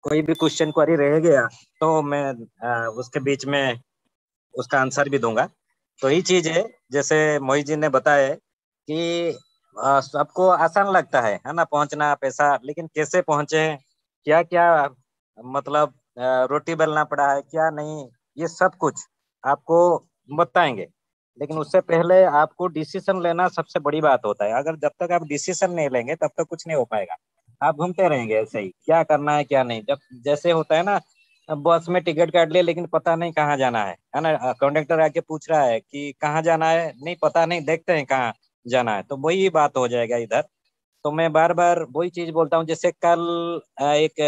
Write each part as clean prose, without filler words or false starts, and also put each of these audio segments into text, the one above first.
कोई भी question query रह गया तो मैं उसके बीच में उसका आंसर भी दूंगा। तो यही चीज है, जैसे मोहित जी ने बताया कि सबको आसान लगता है ना, पहुंचना पैसा, लेकिन कैसे पहुंचे, क्या क्या मतलब रोटी बेलना पड़ा है क्या नहीं, ये सब कुछ आपको बताएंगे। लेकिन उससे पहले आपको डिसीजन लेना सबसे बड़ी बात होता है। अगर जब तक आप डिसीजन नहीं लेंगे तब तक कुछ नहीं हो पाएगा। आप घूमते रहेंगे ऐसे ही, क्या करना है क्या नहीं। जब जैसे होता है ना, बस में टिकट काट लिया लेकिन पता नहीं कहाँ जाना है ना, कंडक्टर आके पूछ रहा है कि कहाँ जाना है, नहीं पता नहीं, देखते हैं कहाँ जाना है, तो वही बात हो जाएगा इधर। तो मैं बार बार वही चीज बोलता हूँ। जैसे कल एक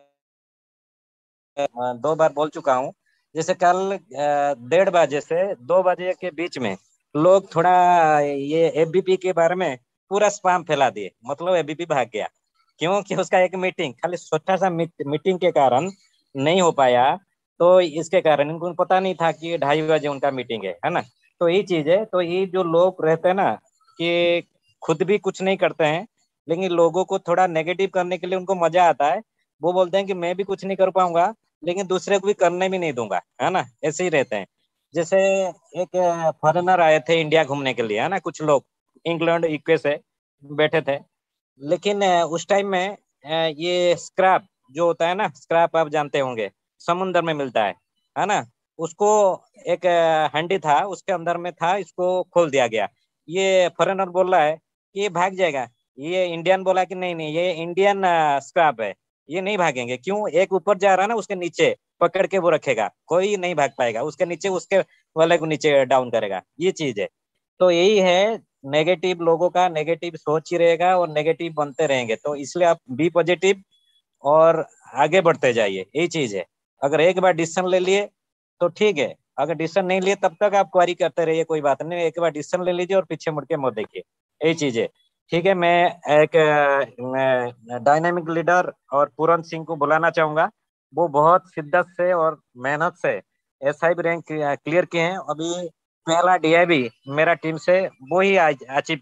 2 बार बोल चुका हूँ। जैसे कल 1:30 बजे से 2 बजे के बीच में लोग थोड़ा ये एबीपी के बारे में पूरा स्पैम फैला दिए, मतलब एबीपी भाग गया। क्योंकि उसका एक मीटिंग, खाली छोटा सा मीटिंग के कारण नहीं हो पाया। तो इसके कारण इनको पता नहीं था कि 2:30 बजे उनका मीटिंग है ना। तो यही चीज है। तो ये जो लोग रहते हैं ना, कि खुद भी कुछ नहीं करते हैं, लेकिन लोगों को थोड़ा नेगेटिव करने के लिए उनको मजा आता है। वो बोलते हैं कि मैं भी कुछ नहीं कर पाऊंगा, लेकिन दूसरे को भी करने भी नहीं दूंगा, है ना, ऐसे ही रहते हैं। जैसे एक फॉरेनर आए थे इंडिया घूमने के लिए, है ना, कुछ लोग इंग्लैंड यूके से बैठे थे। लेकिन उस टाइम में ये स्क्रैप जो होता है ना, स्क्रैप आप जानते होंगे, समुद्र में मिलता है ना। उसको एक हंडी था, उसके अंदर में था, इसको खोल दिया गया। ये फॉरेनर बोल रहा है कि ये भाग जाएगा। ये इंडियन बोला कि नहीं नहीं, ये इंडियन स्क्रैप है, ये नहीं भागेंगे। क्यों? एक ऊपर जा रहा है ना, उसके नीचे पकड़ के वो रखेगा, कोई नहीं भाग पाएगा। उसके नीचे उसके वाले को नीचे डाउन करेगा, ये चीज है। तो यही है, नेगेटिव लोगों का नेगेटिव सोच ही रहेगा और नेगेटिव बनते रहेंगे। तो इसलिए आप बी पॉजिटिव और आगे बढ़ते जाइए, यही चीज है। अगर एक बार डिसीजन ले लिए तो ठीक है, अगर डिसीजन नहीं लिए तब तक आप क्वारी करते रहिए, कोई बात नहीं। एक बार डिसीजन ले लीजिए और पीछे मुड़ के मत देखिए, यही चीज है। ठीक है, मैं एक डायनामिक लीडर और पूरन सिंह को बुलाना चाहूंगा। वो बहुत शिद्दत से और मेहनत से एसआई रैंक क्लियर किए हैं अभी। पहला डीआईबी मेरा टीम से वो ही अचीव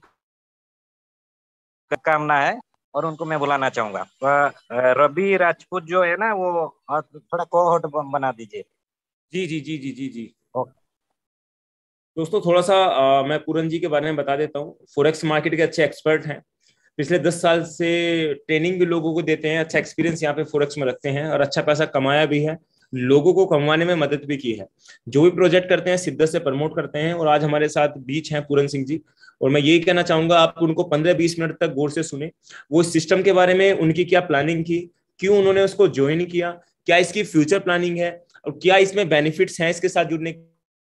कामना है, और उनको मैं बुलाना चाहूंगा। रवि राजपूत जो है ना, वो थोड़ा कोहोट बना दीजिए। जी जी जी जी जी जी। ओ, दोस्तों थोड़ा सा मैं पूरन जी के बारे में बता देता हूँ। फॉरेक्स मार्केट के अच्छे एक्सपर्ट हैं। पिछले 10 साल से ट्रेनिंग भी लोगों को देते हैं, अच्छा एक्सपीरियंस यहाँ पे फॉरेक्स में रखते हैं और अच्छा पैसा कमाया भी है, लोगों को कमवाने में मदद भी की है। जो भी प्रोजेक्ट करते हैं शिद्दत से प्रमोट करते हैं। और आज हमारे साथ बीच हैं पूरन सिंह जी। और मैं यही कहना चाहूंगा, आप उनको 15-20 मिनट तक गौर से सुने। वो सिस्टम के बारे में उनकी क्या प्लानिंग थी, क्यों उन्होंने उसको ज्वाइन किया, क्या इसकी फ्यूचर प्लानिंग है, और क्या इसमें बेनिफिट्स हैं इसके साथ जुड़ने।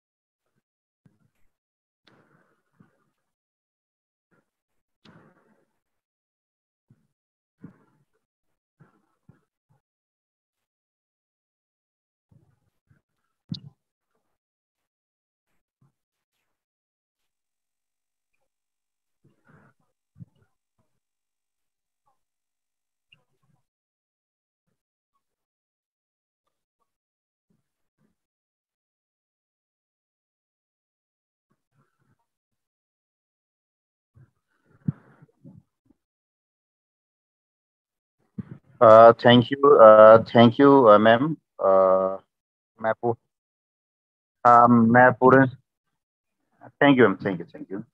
Thank you ma'am. मैं पू, मैं पूरे thank you ma'am, thank you, thank you.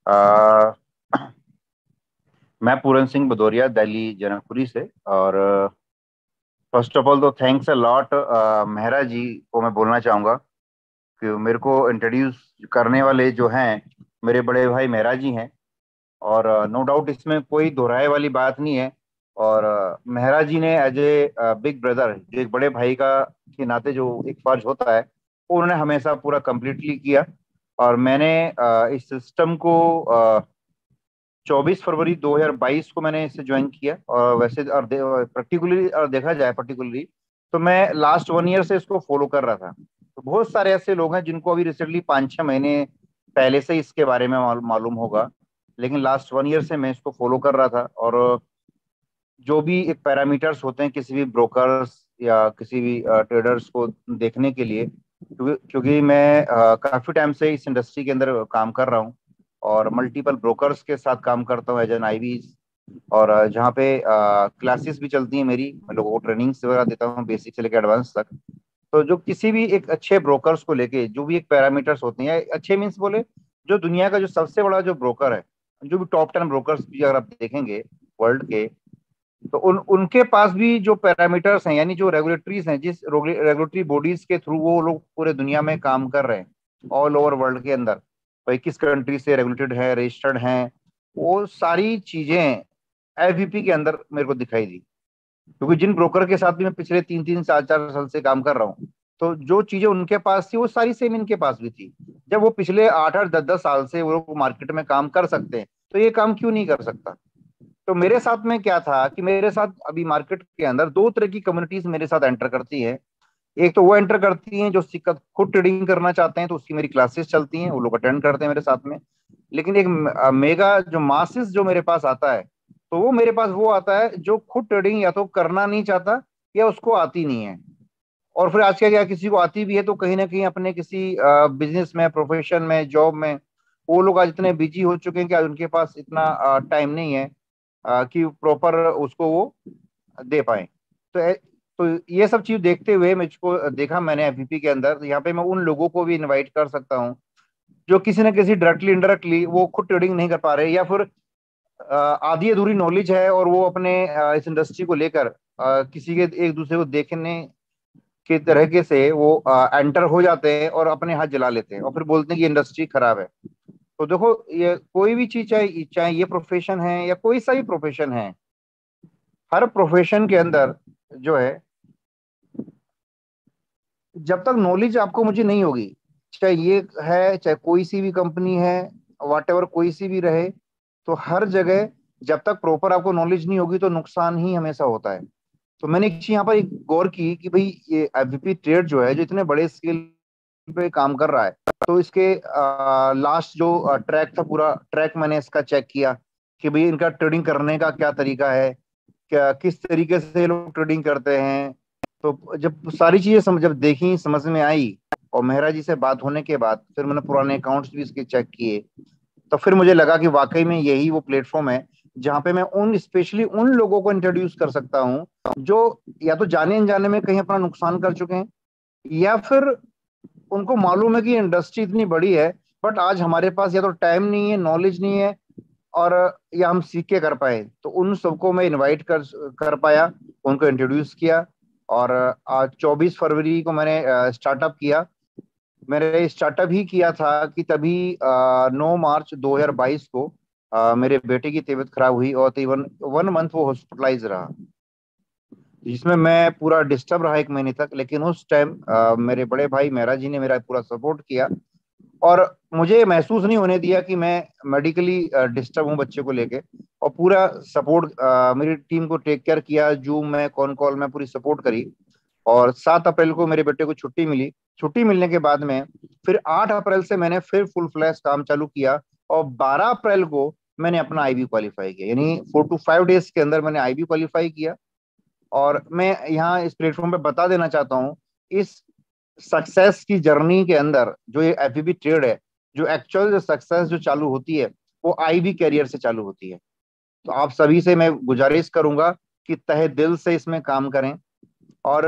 मैं पूरन सिंह भदौरिया, दिल्ली जनकपुरी से। और फर्स्ट ऑफ ऑल तो thanks a lot Mehra ji को मैं बोलना चाहूँगा कि मेरे को इंट्रोड्यूस करने वाले जो हैं मेरे बड़े भाई मेहरा जी हैं। और नो डाउट इसमें कोई दोहराए वाली बात नहीं है। और मेहरा जी ने एज ए बिग ब्रदर, जो एक बड़े भाई का के नाते जो एक फर्ज होता है, वो उन्होंने हमेशा पूरा कंप्लीटली किया। और मैंने इस सिस्टम को 24 फरवरी 2022 को मैंने इसे ज्वाइन किया। और वैसे और पर्टिकुलरली और देखा जाए पर्टिकुलरली तो मैं लास्ट 1 ईयर से इसको फॉलो कर रहा था। तो बहुत सारे ऐसे लोग हैं जिनको अभी रिसेंटली 5-6 महीने पहले से इसके बारे में मालूम होगा, लेकिन लास्ट 1 ईयर से मैं इसको फॉलो कर रहा था। और जो भी एक पैरामीटर्स होते हैं किसी भी ब्रोकर्स या किसी भी ट्रेडर्स को देखने के लिए, क्योंकि मैं काफी टाइम से इस इंडस्ट्री के अंदर काम कर रहा हूँ और मल्टीपल ब्रोकर्स के साथ काम करता हूँ एज एन आईवी। और जहाँ पे क्लासेस भी चलती हैं मेरी, मैं लोगों को ट्रेनिंग्स वगैरह देता हूँ बेसिक से लेकर एडवांस तक। तो जो किसी भी एक अच्छे ब्रोकर्स को लेके जो भी एक पैरामीटर्स होते हैं, अच्छे मीन्स बोले जो दुनिया का जो सबसे बड़ा जो ब्रोकर है, जो भी टॉप 10 ब्रोकर्स भी अगर आप देखेंगे वर्ल्ड के, तो उनके पास भी जो पैरामीटर्स हैं, यानी जो रेगुलेटरीज हैं, जिस रेगुलेटरी बॉडीज के थ्रू वो लोग पूरे दुनिया में काम कर रहे हैं ऑल ओवर वर्ल्ड के अंदर, भाई किस कंट्री से रेगुलेटेड है, रजिस्टर्ड हैं, वो सारी चीजें एफबीपी के अंदर मेरे को दिखाई दी। क्योंकि जिन ब्रोकर के साथ भी मैं पिछले 3-3 4-4 साल से काम कर रहा हूँ, तो जो चीजें उनके पास थी वो सारी सेम इनके पास भी थी। जब वो पिछले 8-8 10-10 साल से वो लोग मार्केट में काम कर सकते हैं, तो ये काम क्यों नहीं कर सकता। तो मेरे साथ में क्या था कि मेरे साथ अभी मार्केट के अंदर दो तरह की कम्युनिटीज मेरे साथ एंटर करती है। एक तो वो एंटर करती हैं जो खुद ट्रेडिंग करना चाहते हैं, तो उसकी मेरी क्लासेस चलती हैं, वो लोग अटेंड करते हैं मेरे साथ में। लेकिन एक मेगा जो मासिस जो मेरे पास आता है, तो वो मेरे पास वो आता है जो खुद ट्रेडिंग या तो करना नहीं चाहता या उसको आती नहीं है। और फिर आज क्या किसी को आती भी है तो कहीं ना कहीं अपने किसी बिजनेस में, प्रोफेशन में, जॉब में, वो लोग आज इतने बिजी हो चुके हैं कि आज उनके पास इतना टाइम नहीं है कि प्रॉपर उसको वो दे पाए। तो तो ये सब चीज देखते हुए मुझको देखा मैंने एफबीपी के अंदर, यहाँ पे मैं उन लोगों को भी इनवाइट कर सकता हूँ जो किसी न किसी डायरेक्टली इनडायरेक्टली वो खुद ट्रेडिंग नहीं कर पा रहे, या फिर आधी अधूरी नॉलेज है और वो अपने इस इंडस्ट्री को लेकर किसी के एक दूसरे को देखने के तरीके से वो एंटर हो जाते हैं और अपने हाथ जला लेते हैं और फिर बोलते हैं कि इंडस्ट्री खराब है। तो देखो, ये कोई भी चीज, चाहे चाहे ये प्रोफेशन है या कोई सा भी प्रोफेशन है, हर प्रोफेशन के अंदर जो है, जब तक नॉलेज आपको मुझे नहीं होगी, चाहे ये है चाहे कोई सी भी कंपनी है, वाट एवर कोई सी भी रहे, तो हर जगह जब तक प्रॉपर आपको नॉलेज नहीं होगी तो नुकसान ही हमेशा होता है। तो मैंने एक चीज यहाँ पर एक गौर की कि भाई ये एफबीपी ट्रेड जो है, जो इतने बड़े स्केल पे काम कर रहा है, तो इसके लास्ट जो ट्रैक था, पूरा ट्रैक मैंने इसका चेक किया कि भाई इनका ट्रेडिंग करने का क्या तरीका है, क्या किस तरीके से ये लोग ट्रेडिंग करते हैं। तो जब सारी चीजें जब देखी, समझ में आई, और मेहरा जी से बात होने के बाद फिर मैंने पुराने अकाउंट्स भी इसके चेक किए, तो फिर मुझे लगा कि वाकई में यही वो प्लेटफॉर्म है जहाँ पे मैं उन स्पेशली उन लोगों को इंट्रोड्यूस कर सकता हूँ जो या तो जाने अनजाने में कहीं अपना नुकसान कर चुके हैं, या फिर उनको मालूम है कि इंडस्ट्री इतनी बड़ी है, बट आज हमारे पास या तो टाइम नहीं है, नॉलेज नहीं है, और या हम सीख के कर पाए। तो उन सबको मैं इनवाइट कर पाया, उनको इंट्रोड्यूस किया। और आज 24 फरवरी को मैंने स्टार्टअप किया। मैंने स्टार्टअप ही किया था कि तभी 9 मार्च 2022 को मेरे बेटे की तबीयत खराब हुई और तकरीबन 1 मंथ वो हॉस्पिटलाइज रहा, जिसमें मैं पूरा डिस्टर्ब रहा 1 महीने तक। लेकिन उस टाइम मेरे बड़े भाई मेहरा जी ने मेरा पूरा सपोर्ट किया और मुझे महसूस नहीं होने दिया कि मैं मेडिकली डिस्टर्ब हूँ बच्चे को लेके, और पूरा सपोर्ट मेरी टीम को टेक केयर किया, जूम में, कॉन कॉल में पूरी सपोर्ट करी। और 7 अप्रैल को मेरे बेटे को छुट्टी मिली। छुट्टी मिलने के बाद में फिर 8 अप्रैल से मैंने फिर फुल फ्लैश काम चालू किया, और 12 अप्रैल को मैंने अपना आईबी क्वालिफाई किया, यानी 4 to 5 डेज के अंदर मैंने आईबी क्वालिफाई किया। और मैं यहाँ इस प्लेटफॉर्म पे बता देना चाहता हूँ, इस सक्सेस की जर्नी के अंदर जो ये एफबीबी ट्रेड है, जो एक्चुअल जो सक्सेस जो चालू होती है वो आईबी कैरियर से चालू होती है। तो आप सभी से मैं गुजारिश करूंगा कि तहे दिल से इसमें काम करें, और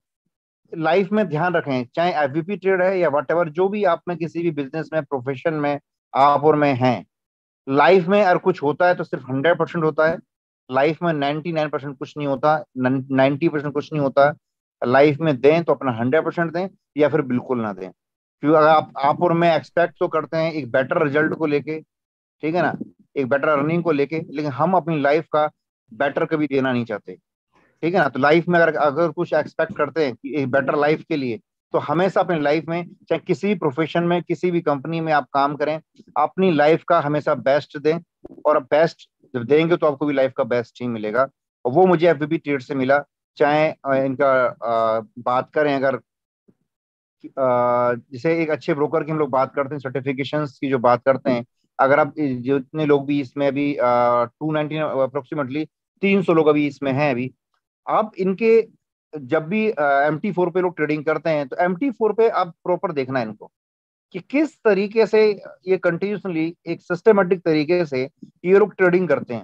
लाइफ में ध्यान रखें, चाहे एफबीपी ट्रेड है या वट एवर, जो भी आप में किसी भी बिजनेस में, प्रोफेशन में आप और मैं हैं, लाइफ में अगर कुछ होता है तो सिर्फ 100% होता है। लाइफ में 99% कुछ नहीं होता, 90% कुछ नहीं होता। लाइफ में दें तो अपना 100% दें, या फिर बिल्कुल ना दें। क्योंकि अगर आप और मैं एक्सपेक्ट तो करते हैं एक बेटर रिजल्ट को लेके, ठीक है ना, एक बेटर अर्निंग को लेके, लेकिन हम अपनी लाइफ का बेटर कभी देना नहीं चाहते, ठीक है ना। तो लाइफ में अगर अगर कुछ एक्सपेक्ट करते हैं कि एक बेटर लाइफ के लिए, तो हमेशा अपनी लाइफ में, चाहे किसी भी प्रोफेशन में, किसी भी कंपनी में आप काम करें, अपनी लाइफ का हमेशा बेस्ट दें। और बेस्ट जब देंगे तो आपको भी लाइफ का बेस्ट ही मिलेगा, और वो मुझे एफबीबी ट्रेड से मिला। चाहे इनका बात करें अगर जैसे एक अच्छे ब्रोकर की हम लोग बात करते हैं, सर्टिफिकेशंस की जो बात करते हैं, अगर आप जितने लोग भी इसमें अभी 290 अप्रोक्सीमेटली 300 लोग अभी इसमें हैं अभी, आप इनके जब भी MT4 पे लोग ट्रेडिंग करते हैं, तो MT4 पे आप प्रॉपर देखना है इनको कि किस तरीके से ये कंटिन्यूसली एक सिस्टमेटिक तरीके से ये लोग ट्रेडिंग करते हैं।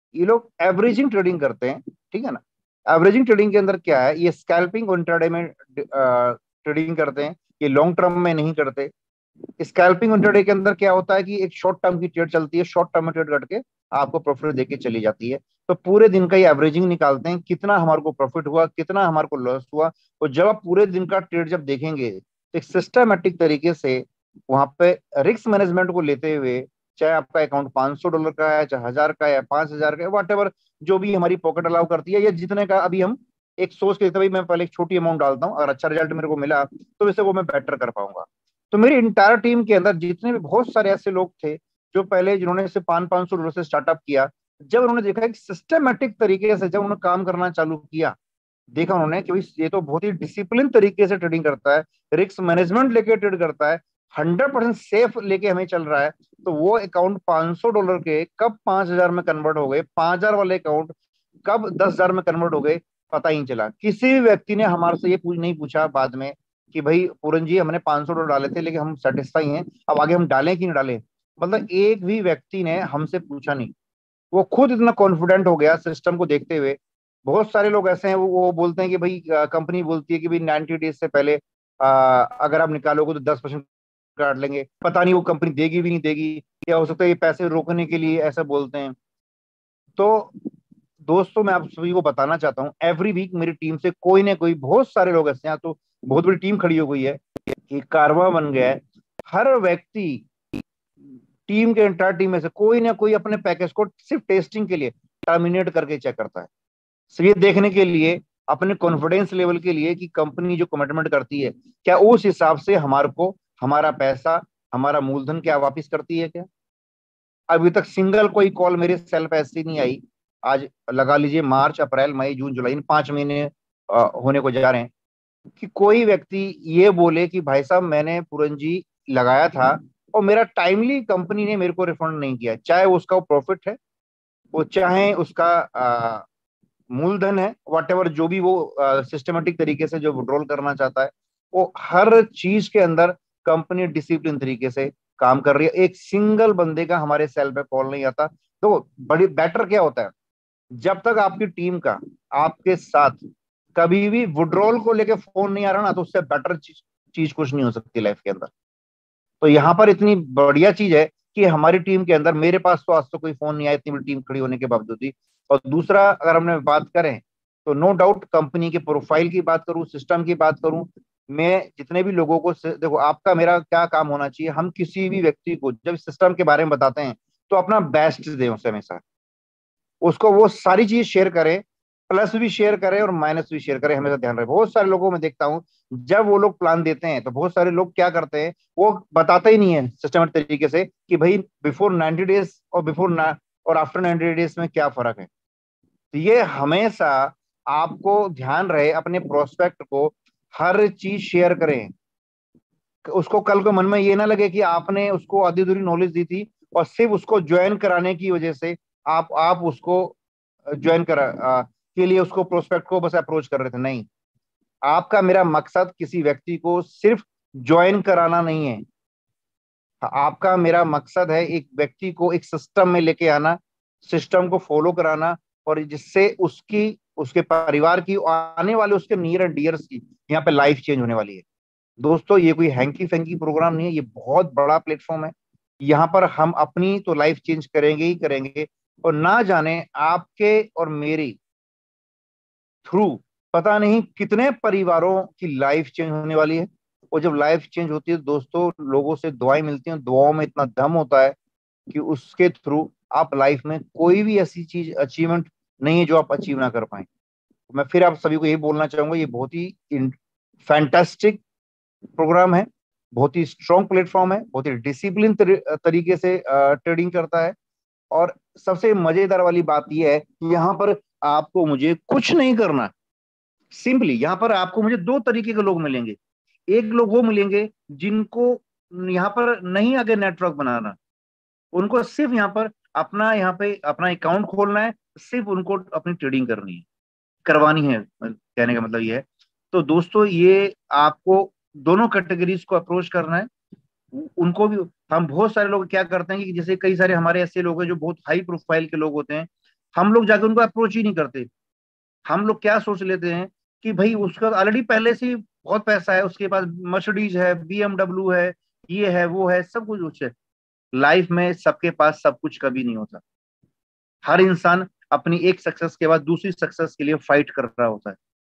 ये लोग एवरेजिंग ट्रेडिंग करते हैं, ठीक है ना। एवरेजिंग ट्रेडिंग के अंदर क्या है, ये स्कैल्पिंग और इंट्राडे में ट्रेडिंग करते हैं, ये लॉन्ग टर्म में नहीं करते। स्कैल्पिंग इंट्राडे के अंदर क्या होता है कि एक शॉर्ट टर्म की ट्रेड चलती है, शॉर्ट टर्म में ट्रेड करके आपको प्रॉफिट देके चली जाती है। तो पूरे दिन का ये एवरेजिंग निकालते हैं, कितना हमारे को प्रॉफिट हुआ, कितना हमारे को लॉस हुआ। और जब आप पूरे दिन का ट्रेड जब देखेंगे तो एक सिस्टमेटिक तरीके से वहां पे रिस्क मैनेजमेंट को लेते हुए, चाहे आपका अकाउंट $500 का है, चाहे 1000 का है, 5000 का है, वट एवर जो भी हमारी पॉकेट अलाउ करती है, या जितने का अभी हम एक सोच के भाई मैं पहले एक छोटी अमाउंट डालता हूँ, अगर अच्छा रिजल्ट मेरे को मिला तो इससे वो मैं बेटर कर पाऊंगा। तो मेरी इंटायर टीम के अंदर जितने भी बहुत सारे ऐसे लोग थे जो पहले जिन्होंने से $500 से स्टार्टअप किया, जब उन्होंने देखा कि सिस्टमेटिक तरीके से जब उन्होंने काम करना चालू किया, देखा उन्होंने कि भाई ये तो बहुत ही डिसिप्लिन तरीके से ट्रेडिंग करता है, रिस्क मैनेजमेंट लेके ट्रेड करता है, 100% सेफ लेके हमें चल रहा है। तो वो अकाउंट $500 के कब 5000 में कन्वर्ट हो गए, 5000 वाले अकाउंट कब 10,000 में कन्वर्ट हो गए, पता ही नहीं चला। किसी भी व्यक्ति ने हमारे से ये नहीं पूछा बाद में कि भाई पूरन जी हमने $500 डाले थे लेकिन हम सेटिस्फाई हैं, अब आगे हम डालें कि नहीं डालें। मतलब एक भी व्यक्ति ने हमसे पूछा नहीं, वो खुद इतना कॉन्फिडेंट हो गया सिस्टम को देखते हुए। बहुत सारे लोग ऐसे हैं वो बोलते हैं कि भाई कंपनी बोलती है कि भाई 90 डेज से पहले अगर आप निकालोगे तो 10% काट लेंगे, पता नहीं वो कंपनी देगी भी नहीं देगी, क्या हो सकता है ये पैसे रोकने के लिए ऐसा बोलते हैं। तो दोस्तों मैं आप सभी को बताना चाहता हूँ, एवरी वीक मेरी टीम से कोई ना कोई, बहुत सारे लोग ऐसे हैं, तो बहुत बड़ी टीम खड़ी हो गई है कि कारवां बन गया है। हर व्यक्ति टीम के इंटायर टीम में से कोई ना कोई अपने पैकेज को सिर्फ टेस्टिंग के लिए टर्मिनेट करके चेक करता है, सिर्फ ये देखने के लिए, अपने कॉन्फिडेंस लेवल के लिए कि कंपनी जो कमिटमेंट करती है क्या उस हिसाब से हमारे को हमारा पैसा, हमारा मूलधन क्या वापस करती है क्या। अभी तक सिंगल कोई कॉल मेरे सेल पे ऐसी नहीं आई। आज लगा लीजिए मार्च, अप्रैल, मई, जून, जुलाई, इन 5 महीने होने को जा रहे हैं कि कोई व्यक्ति ये बोले कि भाई साहब मैंने पूरन जी लगाया था और मेरा टाइमली कंपनी ने मेरे को रिफंड नहीं किया, चाहे उसका प्रॉफिट है, वो चाहे उसका मूलधन है, वट एवर जो भी वो सिस्टमेटिक तरीके से जो विड्रॉल करना चाहता है, वो हर चीज के अंदर कंपनी डिसिप्लिन तरीके से काम कर रही है। एक सिंगल बंदे का हमारे सेल पे कॉल नहीं आता। तो बड़ी बेटर क्या होता है, जब तक आपकी टीम का आपके साथ कभी भी विड्रॉल को लेके फोन नहीं आ रहा ना, तो उससे बेटर चीज कुछ नहीं हो सकती लाइफ के अंदर। तो यहाँ पर इतनी बढ़िया चीज है कि हमारी टीम के अंदर, मेरे पास तो आज तो कोई फोन नहीं आया इतनी बड़ी टीम खड़ी होने के बावजूद भी। और दूसरा अगर हमने बात करें तो नो डाउट कंपनी के प्रोफाइल की बात करूं, सिस्टम की बात करूं, मैं जितने भी लोगों को देखो, आपका मेरा क्या काम होना चाहिए, हम किसी भी व्यक्ति को जब सिस्टम के बारे में बताते हैं तो अपना बेस्ट दें उसे, हमेशा उसको वो सारी चीज शेयर करें, प्लस भी शेयर करें और माइनस भी शेयर करें, हमेशा ध्यान रहे। बहुत सारे लोगों में देखता हूँ जब वो लोग प्लान देते हैं तो बहुत सारे लोग क्या करते हैं, वो बताते ही नहीं है सिस्टमेटिक तरीके से कि भाई बिफोर 90 डेज और और आफ्टर 90 डेज में क्या फर्क है। तो ये हमेशा आपको ध्यान रहे, अपने प्रोस्पेक्ट को हर चीज शेयर करें। उसको कल को मन में ये ना लगे कि आपने उसको आधी अधूरी नॉलेज दी थी और सिर्फ उसको ज्वाइन कराने की वजह से आप उसको ज्वाइन के लिए उसको प्रोस्पेक्ट को बस अप्रोच कर रहे थे। नहीं, आपका मेरा मकसद किसी व्यक्ति को सिर्फ ज्वाइन कराना नहीं है, आपका मेरा मकसद है एक व्यक्ति को एक सिस्टम में लेके आना, सिस्टम को फॉलो कराना, और जिससे उसकी, उसके परिवार की, आने वाले उसके नियर एंड डियर्स की यहाँ पे लाइफ चेंज होने वाली है। दोस्तों ये कोई हैंकी फैंकी प्रोग्राम नहीं है, ये बहुत बड़ा प्लेटफॉर्म है। यहाँ पर हम अपनी तो लाइफ चेंज करेंगे ही करेंगे, और ना जाने आपके और मेरी थ्रू पता नहीं कितने परिवारों की लाइफ चेंज होने वाली है। और जब लाइफ चेंज होती है दोस्तों, लोगों से दुआएं मिलती हैं, दुआओं में इतना दम होता है कि उसके थ्रू आप लाइफ में कोई भी ऐसी चीज, अचीवमेंट नहीं है जो आप अचीव ना कर पाए। मैं फिर आप सभी को यही बोलना चाहूंगा, ये बहुत ही फैंटास्टिक प्रोग्राम है, बहुत ही स्ट्रॉन्ग प्लेटफॉर्म है, बहुत ही डिसिप्लिन तरीके से ट्रेडिंग करता है। और सबसे मजेदार वाली बात यह है कि यहाँ पर आपको मुझे कुछ नहीं करना, सिंपली यहाँ पर आपको मुझे दो तरीके के लोग मिलेंगे। एक लोग वो मिलेंगे जिनको यहाँ पर नहीं आगे नेटवर्क बनाना, उनको सिर्फ यहाँ पे अपना अकाउंट खोलना है, सिर्फ उनको अपनी ट्रेडिंग करनी है, करवानी है, कहने का मतलब ये है। तो दोस्तों ये आपको दोनों कैटेगरीज को अप्रोच करना है। उनको भी, हम बहुत सारे लोग क्या करते हैं कि जैसे कई सारे हमारे ऐसे लोग हैं जो बहुत हाई प्रोफाइल के लोग होते हैं, हम लोग जाके उनको अप्रोच ही नहीं करते। हम लोग क्या सोच लेते हैं कि भाई उसका ऑलरेडी पहले से ही बहुत पैसा है, उसके पास मर्सिडीज है, BMW है, ये है वो है, सब कुछ है। लाइफ में सबके पास सब कुछ कभी नहीं होता। हर इंसान अपनी एक सक्सेस के बाद दूसरी सक्सेस के लिए फाइट कर रहा होता है,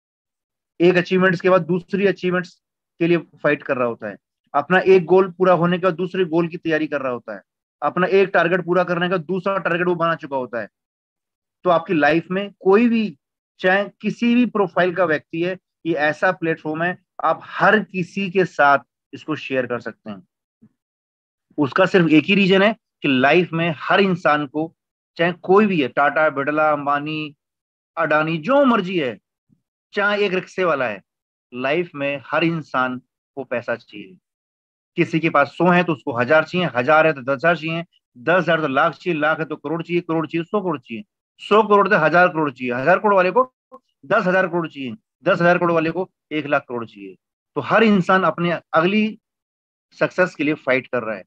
एक अचीवमेंट्स के बाद दूसरी अचीवमेंट्स के लिए फाइट कर रहा होता है, अपना एक गोल पूरा होने के बाद दूसरे गोल की तैयारी कर रहा होता है, अपना एक टारगेट पूरा करने का दूसरा टारगेट वो बना चुका होता है। तो आपकी लाइफ में कोई भी, चाहे किसी भी प्रोफाइल का व्यक्ति है, ये ऐसा प्लेटफॉर्म है, आप हर किसी के साथ इसको शेयर कर सकते हैं। उसका सिर्फ एक ही रीजन है कि लाइफ में हर इंसान को, चाहे कोई भी है, टाटा, बिरला, अंबानी, अडानी, जो मर्जी है, चाहे एक रिक्शे वाला है, लाइफ में हर इंसान को पैसा चाहिए। किसी के पास 100 है तो उसको 1000 चाहिए, 1000 है तो 10,000 चाहिए, 10,000 तो लाख चाहिए, लाख है तो करोड़ चाहिए, करोड़ चाहिए 100 करोड़ चाहिए, 100 करोड़ तो 1000 करोड़ चाहिए, 1000 करोड़ वाले को 10,000 करोड़ चाहिए, 10,000 करोड़ वाले को 1,00,000 करोड़ चाहिए। तो हर इंसान अपने अगली सक्सेस के लिए फाइट कर रहा है।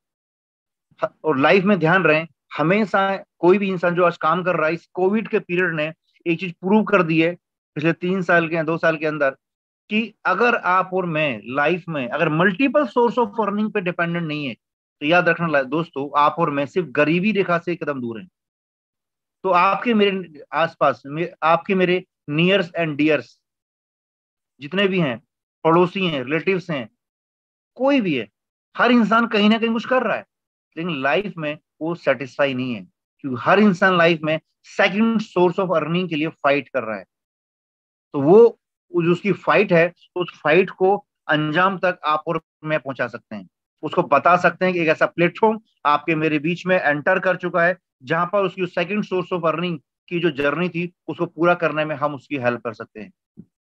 और लाइफ में ध्यान रहे, हमेशा कोई भी इंसान जो आज काम कर रहा है, इस कोविड के पीरियड ने एक चीज प्रूव कर दी है पिछले 3 साल के 2 साल के अंदर, कि अगर आप और मैं लाइफ में अगर मल्टीपल सोर्स ऑफ अर्निंग पे डिपेंडेंट नहीं है, तो याद रखना दोस्तों, आप और मैं सिर्फ गरीबी रेखा से एक कदम दूर हैं। तो आपके मेरे आसपास आपके मेरे नियर्स एंड डियर्स जितने भी हैं, पड़ोसी हैं, रिलेटिव्स हैं, कोई भी है, हर इंसान कहीं ना कहीं कुछ कर रहा है, लेकिन लाइफ में वो सेटिस्फाई नहीं है, क्योंकि हर इंसान लाइफ में सेकंड सोर्स ऑफ अर्निंग के लिए फाइट कर रहा है। तो वो जो उसकी फाइट है, तो उस फाइट को अंजाम तक आप और मैं पहुंचा सकते हैं, उसको बता सकते हैं कि एक ऐसा प्लेटफॉर्म आपके मेरे बीच में एंटर कर चुका है, जहां पर उसकी सेकंड सोर्स ऑफ अर्निंग की जो जर्नी थी उसको पूरा करने में हम उसकी हेल्प कर सकते हैं।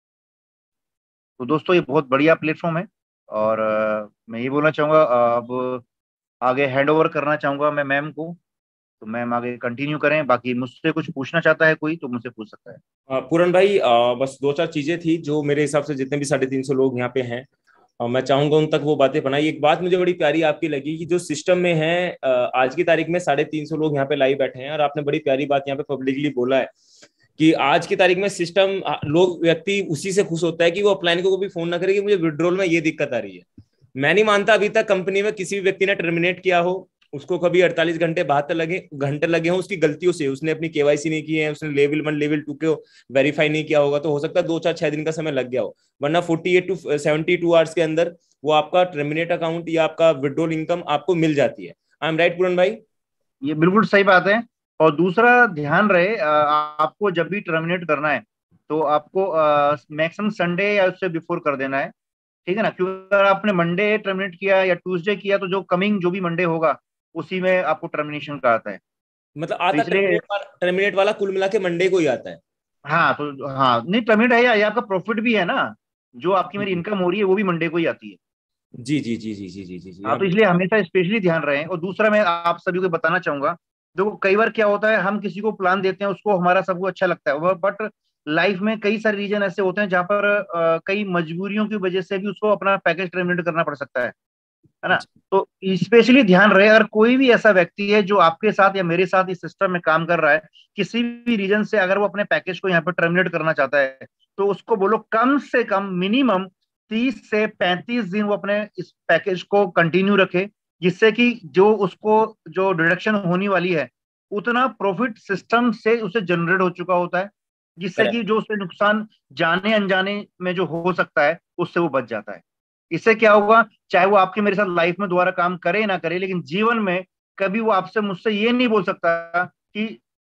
तो दोस्तों ये बहुत बढ़िया प्लेटफॉर्म है। और मैं ये बोलना चाहूंगा, अब आगे हैंड ओवर करना चाहूंगा मैं मैम को। तो मैम आगे कंटिन्यू करें, बाकी मुझसे कुछ पूछना चाहता है कोई तो मुझसे पूछ सकता है। पूरन भाई, बस दो चार चीजें थी जो मेरे हिसाब से जितने भी 350 लोग यहाँ पे हैं, मैं चाहूंगा उन तक वो बातें बनाई। एक बात मुझे बड़ी प्यारी आपकी लगी कि जो सिस्टम में है, आज की तारीख में 350 लोग यहाँ पे लाइव बैठे हैं, और आपने बड़ी प्यारी बात यहाँ पे पब्लिकली बोला है कि आज की तारीख में सिस्टम, लोग व्यक्ति उसी से खुश होता है कि वो अपलाइन को भी फोन ना करे कि मुझे विड्रॉल में ये दिक्कत आ रही है। मैं नहीं मानता अभी तक कंपनी में किसी भी व्यक्ति ने टर्मिनेट किया हो, उसको कभी 48 घंटे 72 घंटे लगे हों उसकी गलतियों से, उसने अपनी केवाईसी नहीं की है, उसने लेवल 1 लेवल 2 को वेरीफाई नहीं किया होगा, तो हो सकता है 2 4 6 दिन का समय लग गया हो, वरना 48 to 72 आवर्स के अंदर वो आपका टर्मिनेट अकाउंट या आपका विड्रॉल इनकम आपको मिल जाती है। आई एम राइट पूरन भाई? ये बिल्कुल सही बात है। और दूसरा ध्यान रहे, आपको जब भी टर्मिनेट करना है तो आपको मैक्सिमम संडे या उससे बिफोर कर देना है, ठीक है ना? क्योंकि अगर आपने मंडे टर्मिनेट किया या ट्यूसडे किया तो जो कमिंग जो भी मंडे होगा उसी में आपको टर्मिनेशन का आता है। मतलब तो आता इसलिए टर्मिनेट वाला कुल मिला के मंडे को ही आता है? हाँ, तो हाँ नहीं, टर्मिनेट है या ये आपका प्रॉफिट भी है ना, जो आपकी मेरी इनकम हो रही है वो भी मंडे को ही आती है। जी जी जी जी जी जी जी जी। हाँ, तो इसलिए हमेशा स्पेशली ध्यान रहे। और दूसरा मैं आप सभी को बताना चाहूंगा, देखो कई बार क्या होता है, हम किसी को प्लान देते हैं, उसको हमारा सबको अच्छा लगता है, बट लाइफ में कई सारे रीजन ऐसे होते हैं जहाँ पर कई मजबूरियों की वजह से भी उसको अपना पैकेज टर्मिनेट करना पड़ सकता है ना? तो स्पेशली ध्यान रहे, अगर कोई भी ऐसा व्यक्ति है जो आपके साथ या मेरे साथ इस सिस्टम में काम कर रहा है, किसी भी रीजन से अगर वो अपने पैकेज को यहाँ पर टर्मिनेट करना चाहता है, तो उसको बोलो कम से कम मिनिमम 30 से 35 दिन वो अपने इस पैकेज को कंटिन्यू रखे, जिससे कि जो उसको जो डिडक्शन होने वाली है उतना प्रॉफिट सिस्टम से उसे जनरेट हो चुका होता है, जिससे कि जो उसे नुकसान जाने अनजाने में जो हो सकता है उससे वो बच जाता है। इससे क्या होगा, चाहे वो आपके मेरे साथ लाइफ में दोबारा काम करे ना करे, लेकिन जीवन में कभी वो आपसे मुझसे ये नहीं बोल सकता कि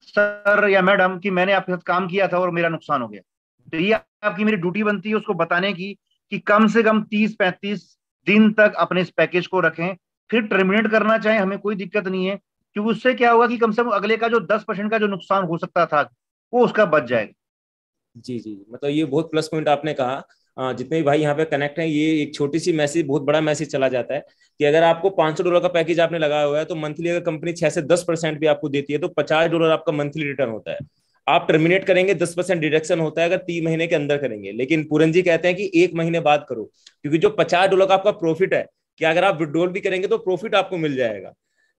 सर या मैडम कि मैंने आपके साथ काम किया था और मेरा नुकसान हो गया। तो ये आपकी मेरी ड्यूटी बनती है उसको बताने की कि कम से कम 30 35 दिन तक अपने इस पैकेज को रखें, फिर टर्मिनेट करना चाहे हमें कोई दिक्कत नहीं है, क्योंकि उससे क्या होगा कि कम से कम अगले का जो 10% का जो नुकसान हो सकता था वो उसका बच जाएगा। जी जी, मतलब ये बहुत प्लस पॉइंट आपने कहा। जितने भी भाई यहाँ पे कनेक्ट हैं, ये एक छोटी सी मैसेज बहुत बड़ा मैसेज चला जाता है कि अगर आपको $500 का पैकेज आपने लगाया हुआ है, तो मंथली अगर कंपनी 6 से 10% भी आपको देती है तो $50 आपका मंथली रिटर्न होता है। आप टर्मिनेट करेंगे 10% डिडक्शन होता है अगर 3 महीने के अंदर करेंगे, लेकिन पूरन जी कहते हैं कि 1 महीने बाद करो, क्योंकि जो $50 का आपका प्रॉफिट है, कि अगर आप विड्रॉल भी करेंगे तो प्रॉफिट आपको मिल जाएगा।